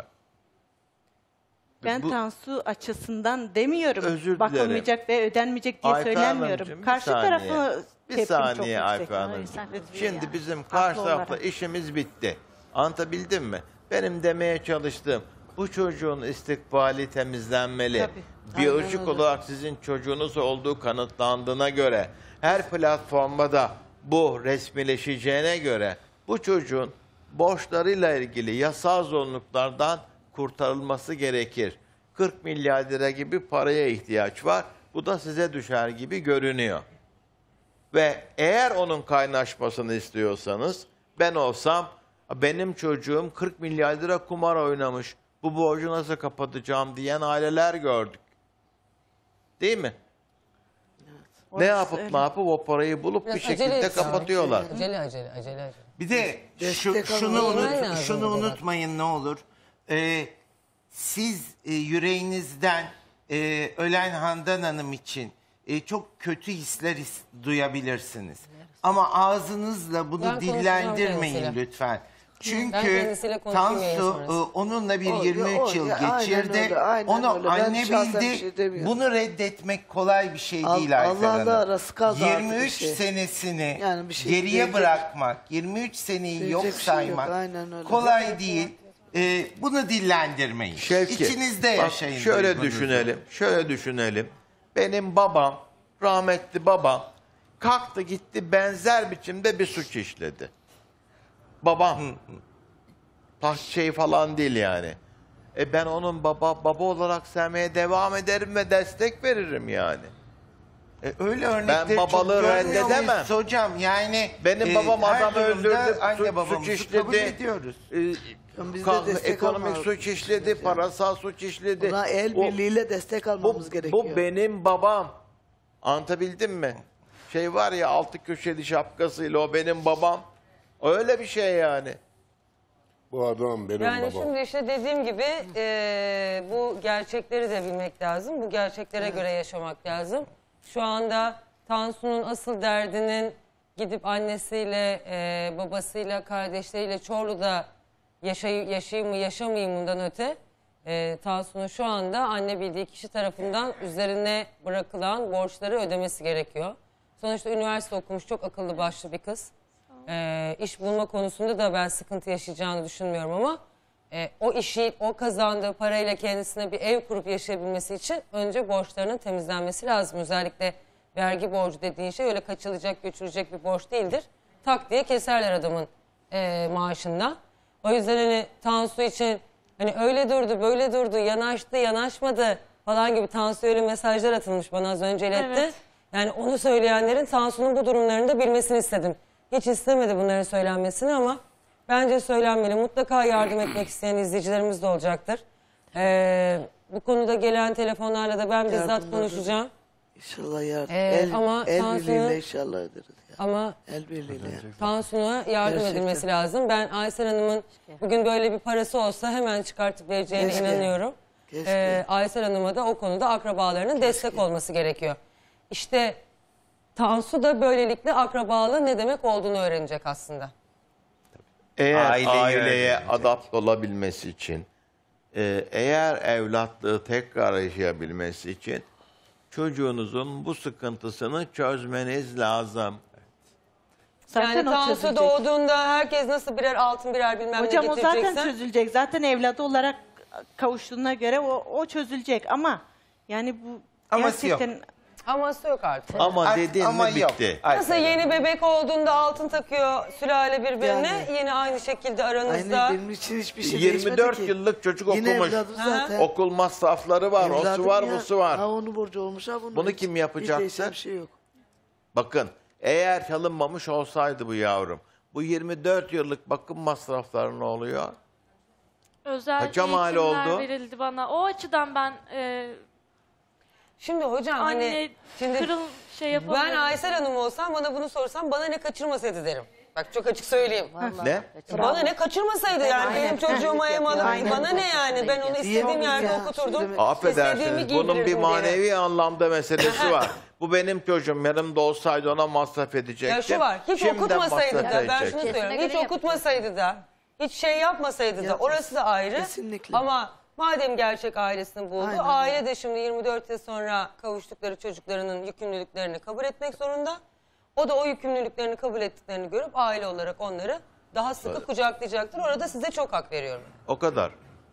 ben Bu- Tansu açısından demiyorum. Özür dilerim. Bakılmayacak ve ödenmeyecek diye Ayfer söylemiyorum. Hanımcığım, bir Karşı saniye. tarafı Bir tepkim çok saniye yüksek. Ayfer Hanımcığım. Lütfen. Şimdi bizim karşı Haklı tarafla olarak. işimiz bitti. Anlatabildim mi? Benim demeye çalıştığım, bu çocuğun istikbali temizlenmeli. Tabii. Biyolojik Aynen öyle. olarak sizin çocuğunuz olduğu kanıtlandığına göre, her platformda da bu resmileşeceğine göre, bu çocuğun borçlarıyla ilgili yasal zorunluluklardan kurtarılması gerekir. kırk milyar lira gibi paraya ihtiyaç var. Bu da size düşer gibi görünüyor. Ve eğer onun kaynaşmasını istiyorsanız, ben olsam benim çocuğum kırk milyar lira kumar oynamış, bu borcu nasıl kapatacağım diyen aileler gördük. Değil mi? Ne Orası yapıp öyle. ne yapıp o parayı bulup bir Biraz şekilde acele etsin. kapatıyorlar. Acele acele acele acele. Bir de şu, Destek şunu, almak unut, lazım şunu biraz. unutmayın ne olur. Ee, siz e, yüreğinizden e, ölen Handan Hanım için e, çok kötü hisler his- duyabilirsiniz. Ama ağzınızla bunu Ben konuşacağım dillendirmeyin kendisiyle. lütfen. Ben Çünkü kendisiyle konuşayım yayın Tansu sonrası. e, onunla bir O- yirmi üç o- yıl ya, aynen geçirdi. öyle, aynen Onu öyle. Ben anne şahsen bir bildi. şey demiyorum. Bunu reddetmek kolay bir şey Al- değil Ayfer Allah'la Hanım. arası kaldı artık yirmi üç bir şey. senesini Yani bir şey geriye diyecek- bırakmak, yirmi üç seneyi Diyecek yok bir şey yok, saymak aynen öyle. kolay değil. Ee, bunu dillendirmeyin. Şevki, İçinizde bak yaşayın. şöyle duygunuzu. düşünelim, şöyle düşünelim. Benim babam, rahmetli babam kalktı gitti benzer biçimde bir suç işledi. Babam. Taş şey falan değil yani. E ben onun baba baba olarak sevmeye devam ederim ve destek veririm yani. E, öyle örnekleri Ben çok babalığı görmüyor reddedemem. muyuz hocam? Yani Benim e, babam her adam durumda öldürdü, anne suç, babamızı suç kabul işledi. ediyoruz. E, Biz de ka- destek ekonomik almamız suç işledi, gerekiyor. parasal suç işledi. Buna el O- birliğiyle destek bu, almamız gerekiyor. bu benim babam. Anlatabildim mi? Şey var ya altı köşeli şapkasıyla o benim babam. Öyle bir şey yani. Bu adam benim Yani babam. şimdi işte dediğim gibi e, bu gerçekleri de bilmek lazım. Bu gerçeklere göre yaşamak lazım. Şu anda Tansu'nun asıl derdinin gidip annesiyle, e, babasıyla, kardeşleriyle Çorlu'da yaşay yaşayayım mı yaşamayayım mı'dan öte e, Tansu'nun şu anda anne bildiği kişi tarafından üzerine bırakılan borçları ödemesi gerekiyor. Sonuçta üniversite okumuş, çok akıllı başlı bir kız. E, iş bulma konusunda da ben sıkıntı yaşayacağını düşünmüyorum ama e, o işi, o kazandığı parayla kendisine bir ev kurup yaşayabilmesi için önce borçlarının temizlenmesi lazım. Özellikle vergi borcu dediğin şey öyle kaçılacak, göçülecek bir borç değildir. Tak diye keserler adamın e, maaşından. O yüzden hani Tansu için hani öyle durdu, böyle durdu, yanaştı, yanaşmadı falan gibi Tansu'ya öyle mesajlar atılmış bana az önce iletti. Evet. Yani onu söyleyenlerin Tansu'nun bu durumlarını da bilmesini istedim. Hiç istemedi bunların söylenmesini ama bence söylenmeli. Mutlaka yardım etmek isteyen izleyicilerimiz de olacaktır. Ee, Bu konuda gelen telefonlarla da ben bizzat Yardımlar konuşacağım. İnşallah yardım. Ee, el, ama el Tansu'nun- birliğiyle inşallah ederiz. Ya. Ama El birliğiyle. Tansu'na yardım Gerçekten. edilmesi lazım. Ben Aysel Hanım'ın bugün böyle bir parası olsa hemen çıkartıp vereceğine Keşke. inanıyorum. Keşke. Ee, Aysel Hanım'a da o konuda akrabalarının destek olması gerekiyor. İşte Tansu da böylelikle akrabalığın ne demek olduğunu öğrenecek aslında. Eğer Aile aileye yönetici. adapte olabilmesi için, e, eğer evlatlığı tekrar yaşayabilmesi için çocuğunuzun bu sıkıntısını çözmeniz lazım. Zaten yani o Tansu çözülecek. doğduğunda herkes nasıl birer altın birer bilmem Hocam ne o zaten getirecekse. çözülecek. Zaten evladı olarak kavuştuğuna göre o, o çözülecek ama yani bu Aması yok. gerçekten Aması yok artık. Ama Artık dedin ama mi yok. bitti. Nasıl Aysel yeni bebek olduğunda altın takıyor sülale birbirine, Yani. yine aynı şekilde aranızda. Aynen benim için hiçbir şey yirmi dört değişmedi ki. yıllık çocuk Yine okumuş. evladım zaten. Okul masrafları var, Evladım osu var, ya. busu var. Ha onu borcu olmuş ha bunu. Bunu Hiç- kim Hiç yapacaktı? değişen bir şey yok. Bakın, eğer çalınmamış olsaydı bu yavrum, bu yirmi dört yıllık bakım masrafları ne oluyor? Özel Kaça mal eğitimler oldu? verildi bana. O açıdan ben e, Şimdi hocam anne hani şimdi kırıl şey yapamıyorum. ben Aysel Hanım olsam bana bunu sorsam bana ne kaçırmasaydı derim. Bak çok açık söyleyeyim. Ne? Bana ne kaçırmasaydı yani benim çocuğuma em alıp Aynen. bana ne yani ben onu istediğim Diyemem yerde ya. okuturdum. Şu demek- istediğimi Affedersiniz, bunun bir giydirirdim manevi diye. anlamda meselesi var. Bu benim çocuğum, yanımda olsaydı ona masraf edecektim. Ya şu var hiç Şimdiden okutmasaydı masraf da ben edecek. şunu söylüyorum hiç okutmasaydı da hiç şey yapmasaydı da Yapmaz. orası da ayrı. Kesinlikle. Ama madem gerçek ailesini buldu Aynen aile de şimdi yirmi dört yıl sonra kavuştukları çocuklarının yükümlülüklerini kabul etmek zorunda. O da o yükümlülüklerini kabul ettiklerini görüp aile olarak onları daha sıkı kucaklayacaktır. Orada size çok hak veriyorum. O kadar.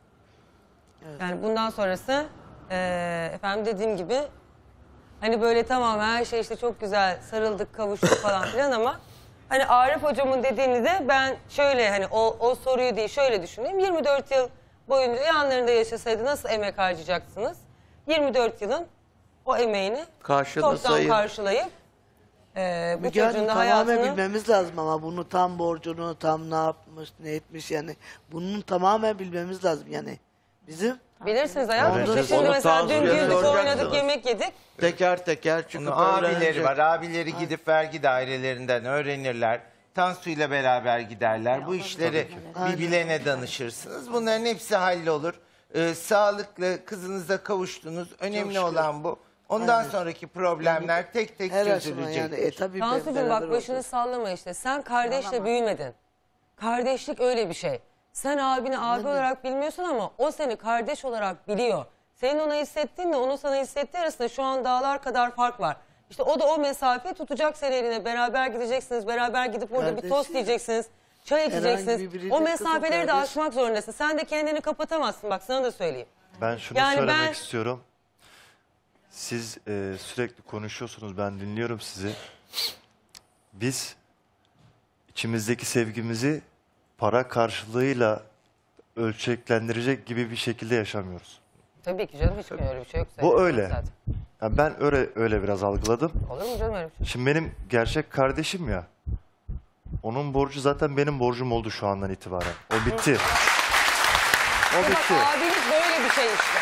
Yani bundan sonrası eee, efendim dediğim gibi hani böyle tamam her şey işte çok güzel sarıldık kavuştuk falan filan ama hani Arif hocamın dediğini de ben şöyle hani o, o soruyu değil şöyle düşüneyim. yirmi dört yıl boyunca yanlarında yaşasaydı nasıl emek harcayacaksınız? yirmi dört yılın o emeğini Karşıda toptan sayın. karşılayıp eee bu Müge Hanım, çocuğun da tamamen hayatını bilmemiz lazım ama bunu tam borcunu tam ne yapmış ne etmiş yani bunun tamamen bilmemiz lazım yani bizim bilirsiniz hayatım. Onu- Biz şimdi onu mesela dün Tansu'ya güldük oynadık soracaksınız. yemek yedik. Teker teker çıkıp Onun abileri öğrenecek. var. Abileri gidip vergi dairelerinden öğrenirler. Tansu ile beraber giderler. Bu işleri bir bilene danışırsınız. Bunların hepsi hallolur. Ee, sağlıklı kızınıza kavuştunuz. Önemli şükür. olan bu. Ondan sonraki problemler tek tek her aşama çözülecektir. yani e tabii ben Tansucuğum beraber bak başını olacağız. sallama işte. Sen kardeşle büyümedin. Kardeşlik öyle bir şey. Sen abini abi olarak bilmiyorsun ama o seni kardeş olarak biliyor. Senin ona hissettiğinle onun sana hissettiği arasında şu an dağlar kadar fark var. İşte o da o mesafeyi tutacak seni eline. Beraber gideceksiniz. Beraber gidip orada bir Kardeşim. tost yiyeceksiniz. Çay Herhangi içeceksiniz. bir biricik O kızım mesafeleri de kardeş. aşmak zorundasın. Sen de kendini kapatamazsın. Bak sana da söyleyeyim. Ben şunu Yani söylemek ben- istiyorum. Siz e, sürekli konuşuyorsunuz, ben dinliyorum sizi. Biz içimizdeki sevgimizi para karşılığıyla ölçeklendirecek gibi bir şekilde yaşamıyoruz. Tabii ki canım hiç öyle bir şey yok. Bu Söyleyeyim öyle. zaten. Yani ben öyle öyle biraz algıladım. Olur mu canım öyle bir şey? Şimdi benim gerçek kardeşim ya. Onun borcu zaten benim borcum oldu şu andan itibaren. O bitti. O Bak bitti. abilik böyle bir şey işte.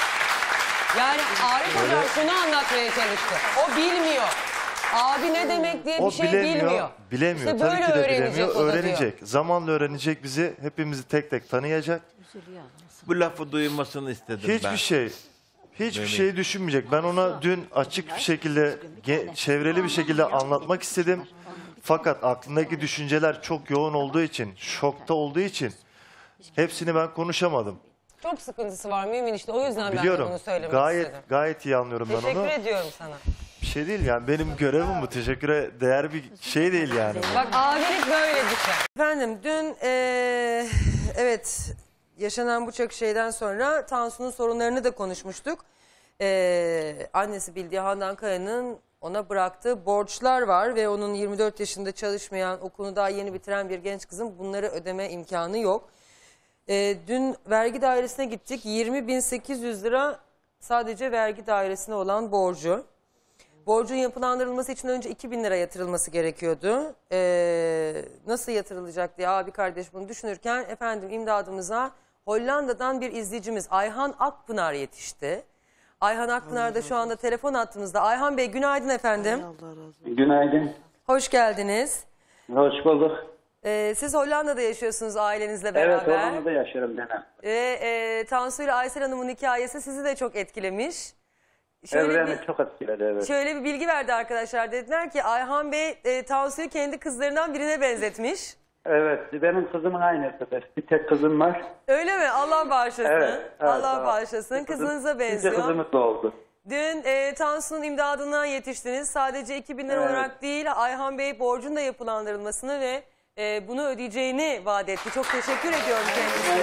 Yani Arif Hocam şunu anlatmaya çalıştı. O bilmiyor. Abi ne demek diye bir O şey bilemiyor. bilmiyor. Bilemiyor. İşte Tabii böyle ki de öğrenecek bilemiyor. o da diyor. Öğrenecek. Zamanla öğrenecek bizi. Hepimizi tek tek tanıyacak. Bu lafı duymasını istedim ben. Hiçbir şey hiçbir şey düşünmeyecek. Ben ona dün açık bir şekilde, ge- çevreli bir şekilde anlatmak istedim. Fakat aklındaki düşünceler çok yoğun olduğu için, şokta olduğu için hepsini ben konuşamadım. Çok sıkıntısı var mümin işte. O yüzden ben de Biliyorum. bunu söylemek Gayet istedim. gayet iyi anlıyorum ben Teşekkür onu. ediyorum sana. Bir şey değil yani, benim görevim bu. Teşekküre değer bir şey değil yani. bu. Bak abilik böyle bir şey. Efendim dün eee, evet yaşanan bu çok şeyden sonra Tansu'nun sorunlarını da konuşmuştuk. Eee, annesi bildiği Handan Kaya'nın ona bıraktığı borçlar var ve onun yirmi dört yaşında çalışmayan, okulunu daha yeni bitiren bir genç kızın bunları ödeme imkanı yok. Eee, dün vergi dairesine gittik. yirmi bin sekiz yüz lira sadece vergi dairesine olan borcu. Borcun yapılandırılması için önce iki bin lira yatırılması gerekiyordu. Ee, nasıl yatırılacak diye abi kardeş bunu düşünürken efendim imdadımıza Hollanda'dan bir izleyicimiz Ayhan Akpınar yetişti. Ayhan Akpınar da şu anda telefon hattımızda. Ayhan Bey günaydın efendim. Allah razı olsun. Günaydın. Hoş geldiniz. Hoş bulduk. Ee, siz Hollanda'da yaşıyorsunuz ailenizle Evet, beraber. Hollanda'da yaşıyorum Dönem. Ve e, Tansu ile Aysel Hanım'ın hikayesi sizi de çok etkilemiş. Şöyle Evreni bir, çok etkiledi, evet. şöyle bir bilgi verdi arkadaşlar. Dediler ki Ayhan Bey e, Tansu'yu kendi kızlarından birine benzetmiş. Evet, benim kızımın aynısıdır. Bir tek kızım var. Öyle mi? Allah bağışlasın. Evet, evet, Allah evet. bağışlasın. Bir kızım- Kızınıza Bir benziyor. de kızımız doğdu. Dün e, Tansu'nun imdadına yetiştiniz. Sadece iki bin lira Evet. olarak değil, Ayhan Bey borcun da yapılandırılmasını ve e, bunu ödeyeceğini vaat etti. Çok teşekkür ediyorum kendisine.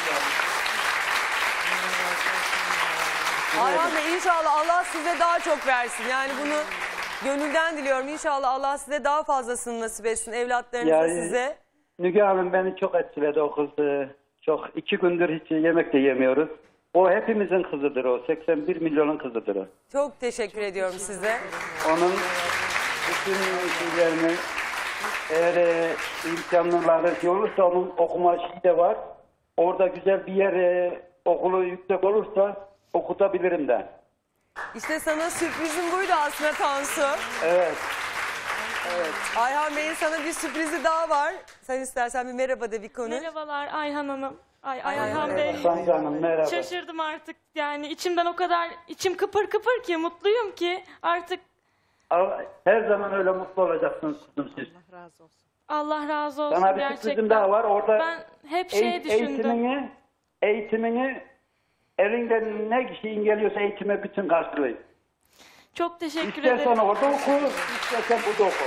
Ayhan Bey inşallah Allah size daha çok versin. Yani bunu gönülden diliyorum. İnşallah Allah size daha fazlasını nasip etsin. Evlatlarınıza Yani- size. Müge Hanım beni çok etkiledi o kız. e, Çok iki gündür hiç yemek de yemiyoruz. O hepimizin kızıdır o. seksen bir milyonun kızıdır o. Çok teşekkür ediyorum size. Onun bütün şeylerini eğer e, imkanları şey olursa onun okuma şeyi de var. Orada güzel bir yer e, okulu yüksek olursa okutabilirim de. İşte sana sürprizim buydu aslında Tansu. Evet. Ayhan Bey'in sana bir sürprizi daha var. Sen istersen bir merhaba de bir konu. Merhabalar Ayhan Hanım. Ay Ayhan Ayhan Bey. Sanki Hanım merhaba. Şaşırdım artık. Yani içimden o kadar içim kıpır kıpır ki mutluyum ki artık Al- Her zaman öyle mutlu olacaksınız kızım siz. Razı olsun. Allah razı olsun Sana bir gerçekten. sürprizim daha var. Orada Ben hep eğ- şey düşündüm. eğitimini, eğitimini elinden ne şeyin geliyorsa eğitime bütün karşılayın. Çok teşekkür İstersen ederim. orada oku, istersen burada oku.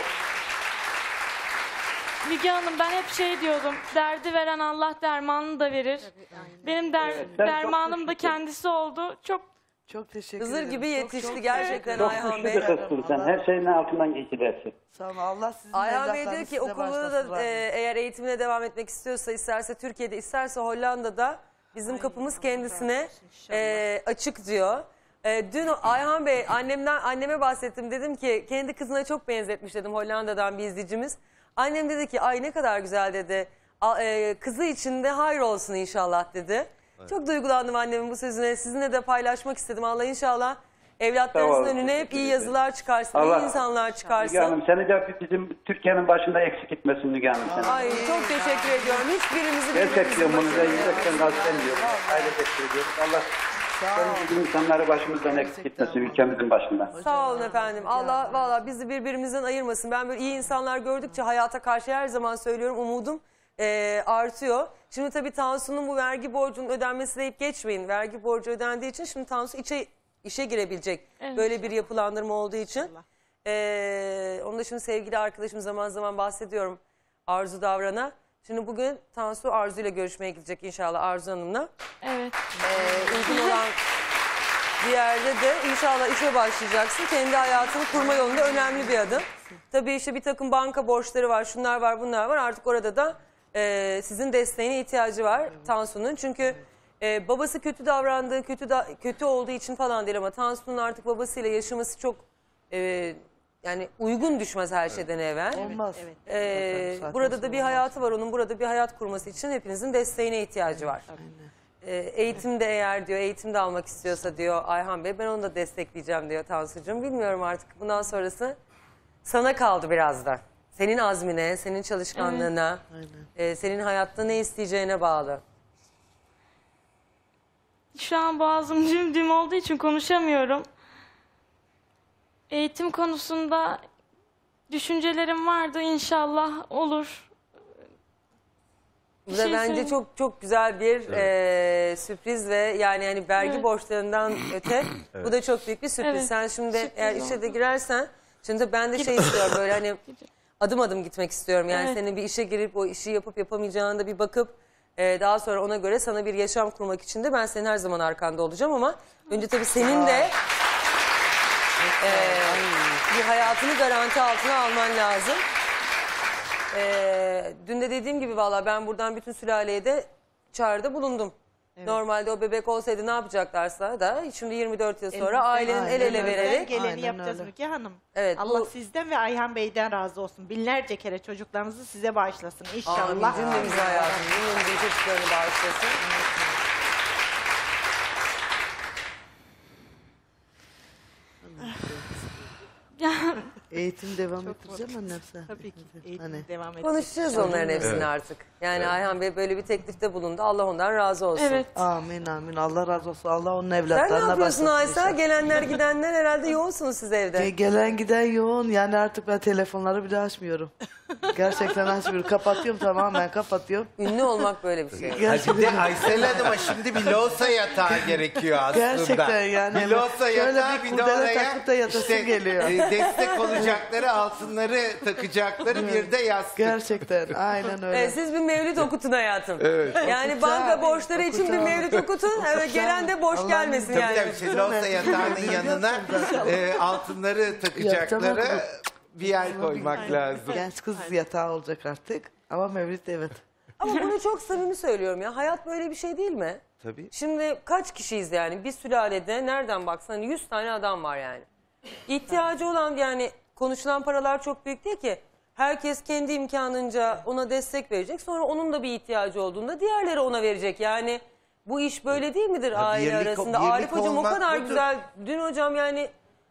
Müge Hanım ben hep şey diyordum. Derdi veren Allah dermanını da verir. Benim der, Evet, sen çok dermanım da güçlüsün. kendisi oldu. Çok Çok teşekkür Hızır ederim. gibi Çok, yetişti çok gerçekten Çok Ayhan güçlü Bey. bir kızsın sen. Her şeyin altından geçilersin. Sağ olun. Allah sizin Ayhan Bey diyor evlatlarınızı ki size okulda bağışlasın. da e, eğer eğitimine devam etmek istiyorsa, isterse Türkiye'de, isterse Hollanda'da bizim kapımız kendisine e, açık diyor. E, dün Ayhan Bey annemden anneme bahsettim, dedim ki kendi kızına çok benzetmiş dedim, Hollanda'dan bir izleyicimiz. Annem dedi ki ay ne kadar güzel dedi. A, e, kızı için de hayır olsun inşallah dedi. Çok duygulandım annemin bu sözüne. Sizinle de paylaşmak istedim. Allah inşallah evlatlarınızın Sağ olun, önüne hep iyi teşekkür yazılar çıkarsın, Allah- iyi insanlar Müge çıkarsın. Hanım seni de bizim Türkiye'nin başında eksik etmesin Müge Hanım. Seni. Ay çok teşekkür ediyorum. Hiçbirimizi Gerçekten birbirimizin bunu da başına yürekten kalpten diyorum. Ailecek söylüyorum. Allah senin gibi insanları başımızdan eksik etmesin ülkemizin başından. Sağ olun efendim. Allah valla bizi birbirimizden ayırmasın. Ben böyle iyi insanlar gördükçe hayata karşı her zaman söylüyorum umudum eee, artıyor. Şimdi tabii Tansu'nun bu vergi borcunun ödenmesi deyip geçmeyin. Vergi borcu ödendiği için şimdi Tansu içe, işe girebilecek. Evet. Böyle bir yapılandırma olduğu için. Eee onu da şimdi sevgili arkadaşım zaman zaman bahsediyorum, Arzu Davran'a. Şimdi bugün Tansu Arzu ile görüşmeye gidecek inşallah, Arzu Hanım'la. evet. Ee, uygun olan bir yerde de inşallah işe başlayacaksın. Kendi hayatını kurma yolunda önemli bir adım. Tabii işte bir takım banka borçları var, şunlar var, bunlar var. Artık orada da e, sizin desteğine ihtiyacı var Tansu'nun. Çünkü e, babası kötü davrandığı, kötü da, kötü olduğu için falan değil ama Tansu'nun artık babasıyla yaşaması çok e, yani uygun düşmez her şeyden evvel. Olmaz. Evet. Ee, Zaten- zaten burada da bir olmaz. hayatı var, onun burada bir hayat kurması için hepinizin desteğine ihtiyacı var. Ee, eğitim de eğer diyor, eğitim de almak istiyorsa diyor Ayhan Bey, ben onu da destekleyeceğim diyor Tansu'cum. Bilmiyorum artık bundan sonrası sana kaldı biraz da. Senin azmine, senin çalışkanlığına, e, senin hayatta ne isteyeceğine bağlı. Şu an boğazım düm düm olduğu için konuşamıyorum. Eğitim konusunda düşüncelerim vardı, inşallah olur. Bu Bir da şey bence söyleyeyim. çok çok güzel bir e, sürpriz ve yani hani vergi Evet. borçlarından öte bu da çok büyük bir sürpriz. Evet. Sen şimdi Sürpriz eğer işe de oldu. girersen, şimdi ben de şey istiyorum böyle hani adım adım gitmek istiyorum. Yani Evet. senin bir işe girip o işi yapıp yapamayacağını da bir bakıp e, daha sonra ona göre sana bir yaşam kurmak için de ben senin her zaman arkanda olacağım ama önce tabii senin de e, bir hayatını garanti altına alman lazım. Ee, dün de dediğim gibi valla ben buradan bütün sülaleye de çağrıda bulundum. Normalde o bebek olsaydı ne yapacaklarsa da şimdi yirmi dört yıl sonra ailenin el ele Aynen öyle. vererek Geleni Aynen yapacağız öyle. Müge Hanım. Evet, Allah bu- sizden ve Ayhan Bey'den razı olsun. Binlerce kere çocuklarınızı size bağışlasın Amin inşallah. cümlemize hayatım, cümlemizin çocuklarını bağışlasın. Eğitim devam ettireceğim annem sen. Tabii ki. Eğitim Hani. devam edecek. Konuşacağız onların hepsini Evet. artık. Yani Ayhan Bey böyle bir teklifte bulundu. Allah ondan razı olsun. Evet. Amin amin. Allah razı olsun. Allah onun Sen ne evlatlarına yapıyorsun başlasın. Aysel? inşallah. Gelenler gidenler herhalde yoğunsunuz siz evde. Ge- Gelen giden yoğun. Yani artık ben telefonları bile açmıyorum. Gerçekten açmıyorum. Kapatıyorum tamamen kapatıyorum. Ünlü olmak böyle bir şey. Hadi Gerçekten, de Aysel Hanım'a şimdi bir loğusa yatağı gerekiyor aslında. gerçekten yani. Bir loğusa Şöyle yatağı bir bir de kurdele oraya takıp da yatasım geliyor. e, destek olacakları, altınları takacakları bir de yastık. Gerçekten aynen öyle. Evet, siz bir mevlüt okutun hayatım. Yani banka borçları için bir okutacağım. mevlüt okutun. Evet, gelen de boş Allah'ım. gelmesin Tabii yani. tabii şey, loğusa yatağının yanına e, altınları takacakları Yapacağım. bir yer koymak lazım. Genç kız yatağı olacak artık. Ama Mevlüt evet. Ama bunu çok samimi söylüyorum ya. Hayat böyle bir şey değil mi? Tabii. Şimdi kaç kişiyiz yani? Bir sülalede nereden baksan yüz tane adam var yani. İhtiyacı olan yani konuşulan paralar çok büyük değil ki. Herkes kendi imkanınca ona destek verecek. Sonra onun da bir ihtiyacı olduğunda diğerleri ona verecek. Yani bu iş böyle değil midir Ya aile birlik- arasında? birlik Arif hocam o olmak kadar budur. güzel. Dün hocam yani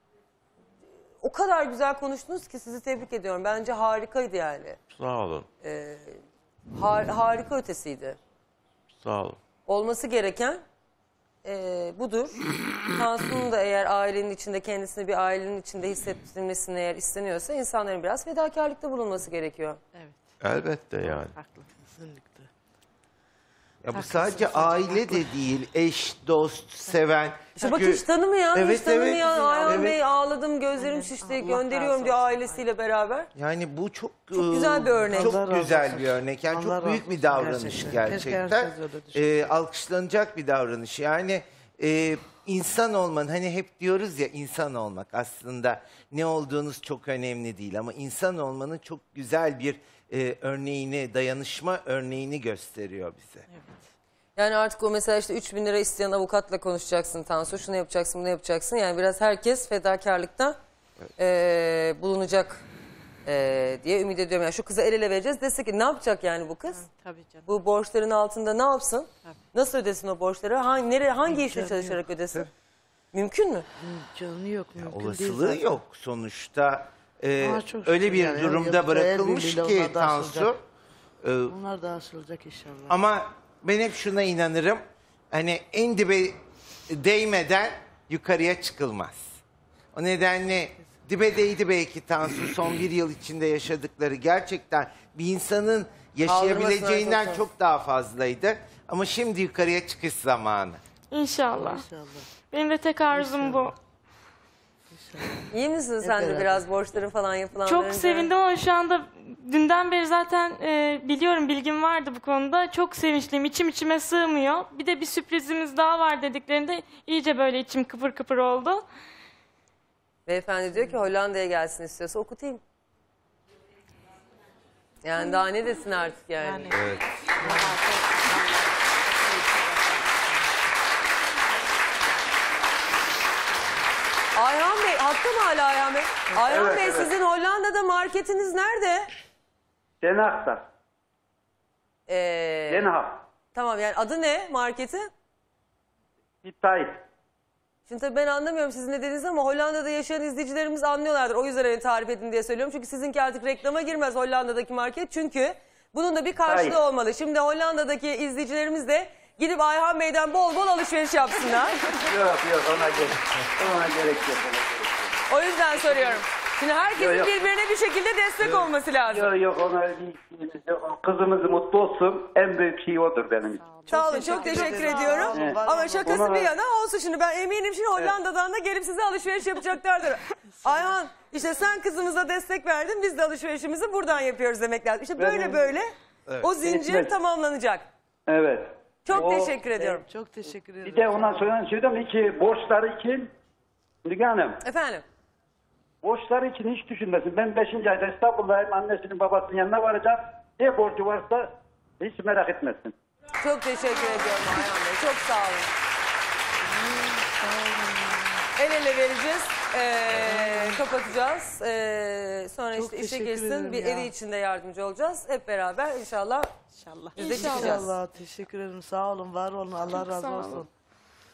o kadar güzel konuştunuz ki sizi tebrik ediyorum. Bence harikaydı yani. Sağ olun. Har- harika ötesiydi. Sağ olun. Olması gereken eee, budur. Tansu'nun da eğer ailenin içinde kendisini bir ailenin içinde hissettirmesini eğer isteniyorsa insanların biraz fedakarlıkta bulunması gerekiyor. Elbette yani. Kesinlikle. Ya bu sadece aile de değil, eş, dost, seven. İşte bak Çünkü- hiç tanımayan, hiç Evet, tanımayan evet. Ayhan Evet. Bey ağladım, gözlerim şişti, gönderiyorum diyor ailesiyle beraber. Yani bu çok Çok güzel bir örnek. Çok Allah razı güzel olsun. bir örnek. Yani Allah çok büyük razı bir olsun davranış gerçekten. Keşke gerçekten. herkes öyle düşünse. Ee, alkışlanacak bir davranış. Yani e, insan olmanın, hani hep diyoruz ya, insan olmak aslında ne olduğunuz çok önemli değil ama insan olmanın çok güzel bir e, örneğini, dayanışma örneğini gösteriyor bize. Yani artık o mesela işte üç bin lira isteyen avukatla konuşacaksın Tansu, şunu yapacaksın, bunu yapacaksın. Yani biraz herkes fedakarlıkta eee, bulunacak eee, diye ümit ediyorum. Yani şu kıza el ele vereceğiz desek ki ne yapacak yani bu kız? Tabii canım. Bu borçların altında ne yapsın? Nasıl ödesin o borçları? Hangi, nereye, hangi işte İmkanı çalışarak ödesin? Mümkün mü? Canı yok mümkün değil. Olasılığı zaten. yok sonuçta. Ee, Ama çok öyle şükür bir yani, durumda yapacağı el bırakılmış birliğiyle ki onlar da Tansu. aşılacak. e, Bunlar da aşılacak inşallah. Ama ben hep şuna inanırım. Hani en dibe değmeden yukarıya çıkılmaz. O nedenle dibe değdi belki Tansu son bir yıl içinde yaşadıkları. Gerçekten bir insanın yaşayabileceğinden Kaldırmasına çok daha fazlaydı. Ama şimdi yukarıya çıkış zamanı. İnşallah. İnşallah. Benim de tek arzum bu. İyi misin sen de beraber. biraz borçların falan yapılan? Çok sevindim ama şu anda dünden beri zaten e, biliyorum, bilgim vardı bu konuda. Çok sevinçliyim. İçim içime sığmıyor. Bir de bir sürprizimiz daha var dediklerinde iyice böyle içim kıpır kıpır oldu. Beyefendi diyor ki Hollanda'ya gelsin istiyorsa okutayım. Yani daha ne desin artık yani. Yani Ayhan Bey, hatta mı hala Ayhan Bey? Ayhan Evet, Bey evet. sizin Hollanda'da marketiniz nerede? Den Haag'da. Ee, Den Haag. tamam yani adı ne marketi? Bir Tayyip. Şimdi tabii ben anlamıyorum sizin ne dediğinizi ama Hollanda'da yaşayan izleyicilerimiz anlıyorlardır. O yüzden hani tarif edin diye söylüyorum. Çünkü sizinki artık reklama girmez Hollanda'daki market. Çünkü bunun da bir karşılığı Hayır. olmalı. Şimdi Hollanda'daki izleyicilerimiz de gidip Ayhan Bey'den bol bol alışveriş yapsınlar. Yok yok ona gerek, ona gerek yok. Ona gerek yok. O yüzden soruyorum. Şimdi herkesin Yok, yok. birbirine bir şekilde destek olması lazım. Yok yok ona bir şeyimiz yok. Kızımız mutlu olsun. En büyük şey odur benim için. Sağ olun, çok teşekkür ederim. ediyorum. Sağ olun, Evet. var Ama olun. şakası Ona- bir yana olsun şimdi. Ben eminim şimdi Hollanda'dan da gelip size alışveriş yapacaklardır. Ayhan, işte sen kızımıza destek verdin, biz de alışverişimizi buradan yapıyoruz demek lazım. İşte böyle Benim- böyle o zincir Evet. tamamlanacak. Evet. Çok O- teşekkür ediyorum. Çok teşekkür ederim. Bir de ona söyleyen söyledim ki borçları için Müge Hanım Efendim, borçları için hiç düşünmesin. Ben beşinci ayda İstanbul'dayım. Annesinin babasının yanına varacağım. Ne borcu varsa hiç merak etmesin. çok teşekkür ediyorum Ayhan Bey. Çok sağ olun. El ele vereceğiz, ee, kapatacağız. Ee, sonra Çok işte işe teşekkür girsin, ederim bir ya. evi içinde yardımcı olacağız. Hep beraber inşallah inşallah. biz de İnşallah. çıkacağız. Allah teşekkür ederim. Sağ olun, var olun. Allah razı sağ olun. olsun.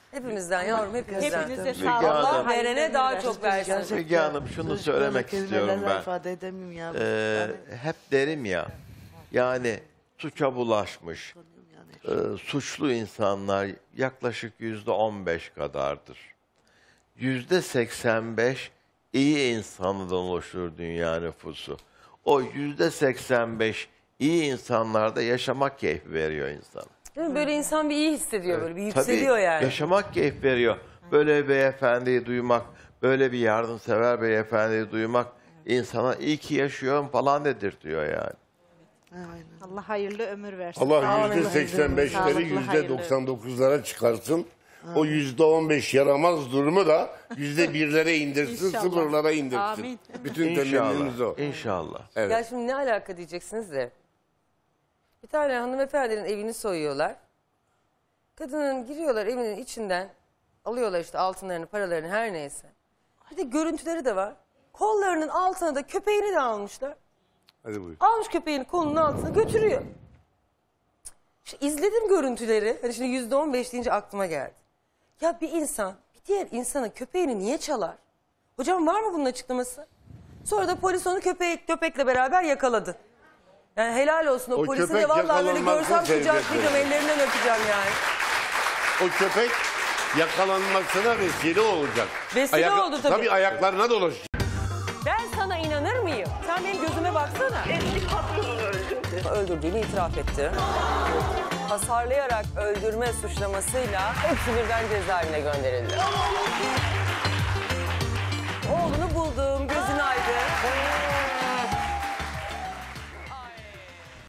Hepimizden yavrum, hepimizden. Hepinize Müge sağ olun. Hanım. Allah verene daha çok versin. Gerçekten Müge Hanım, şunu çocuklarla söylemek kelimelerle istiyorum ben. ifade edemiyorum ya. Ee, Yani, hep derim ya, yani suça bulaşmış, e, suçlu insanlar yaklaşık yüzde on beş kadardır. Yüzde seksen beş iyi insanlardan oluşur dünya nüfusu. O yüzde seksen beş iyi insanlarda yaşamak keyfi veriyor insana. Değil mi? Böyle insan bir iyi hissediyor, böyle bir Tabii yükseliyor yani. yaşamak keyif veriyor. Böyle bir beyefendiyi duymak, böyle bir yardımsever beyefendiyi duymak insana iyi ki yaşıyorum falan dedirtiyor yani. aynen. Allah hayırlı ömür versin. Allah yüzde seksen beşleri Sağlıklı, yüzde hayırlı. doksan dokuzlara çıkarsın. O yüzde on beş yaramaz durumu da yüzde birlere indirsin, İnşallah. sıfırlara indirsin. Amin. Bütün temennimiz o. İnşallah. İnşallah. Evet. Ya şimdi ne alaka diyeceksiniz de. Bir tane hanımefendinin evini soyuyorlar. Kadının giriyorlar evinin içinden. Alıyorlar işte altınlarını, paralarını, her neyse. Bir de görüntüleri de var. Kollarının altına da köpeğini de almışlar. Hadi buyur. Almış köpeğini kolunun altına götürüyor. İşte izledim görüntüleri. Hani şimdi yüzde on beş deyince aklıma geldi. Ya bir insan bir diğer insana köpeğini niye çalar? Hocam var mı bunun açıklaması? Sonra da polis onu köpek, köpekle beraber yakaladı. Yani helal olsun o, O polisi köpek de vallahi böyle yakalanmakta görsem sevk kucaklayacağım, ediyor. ellerinden öpeceğim yani. O köpek yakalanmasına vesile olacak. Vesile oldu tabii. Tabii ayaklarına dolaşacak. Ben sana inanır mıyım? Sen benim gözüme baksana. Eski patronunu öldürdü. Öldürdüğünü itiraf etti. Hasarlayarak öldürme suçlamasıyla hepsi birden cezaevine gönderildi. Oğlunu buldum,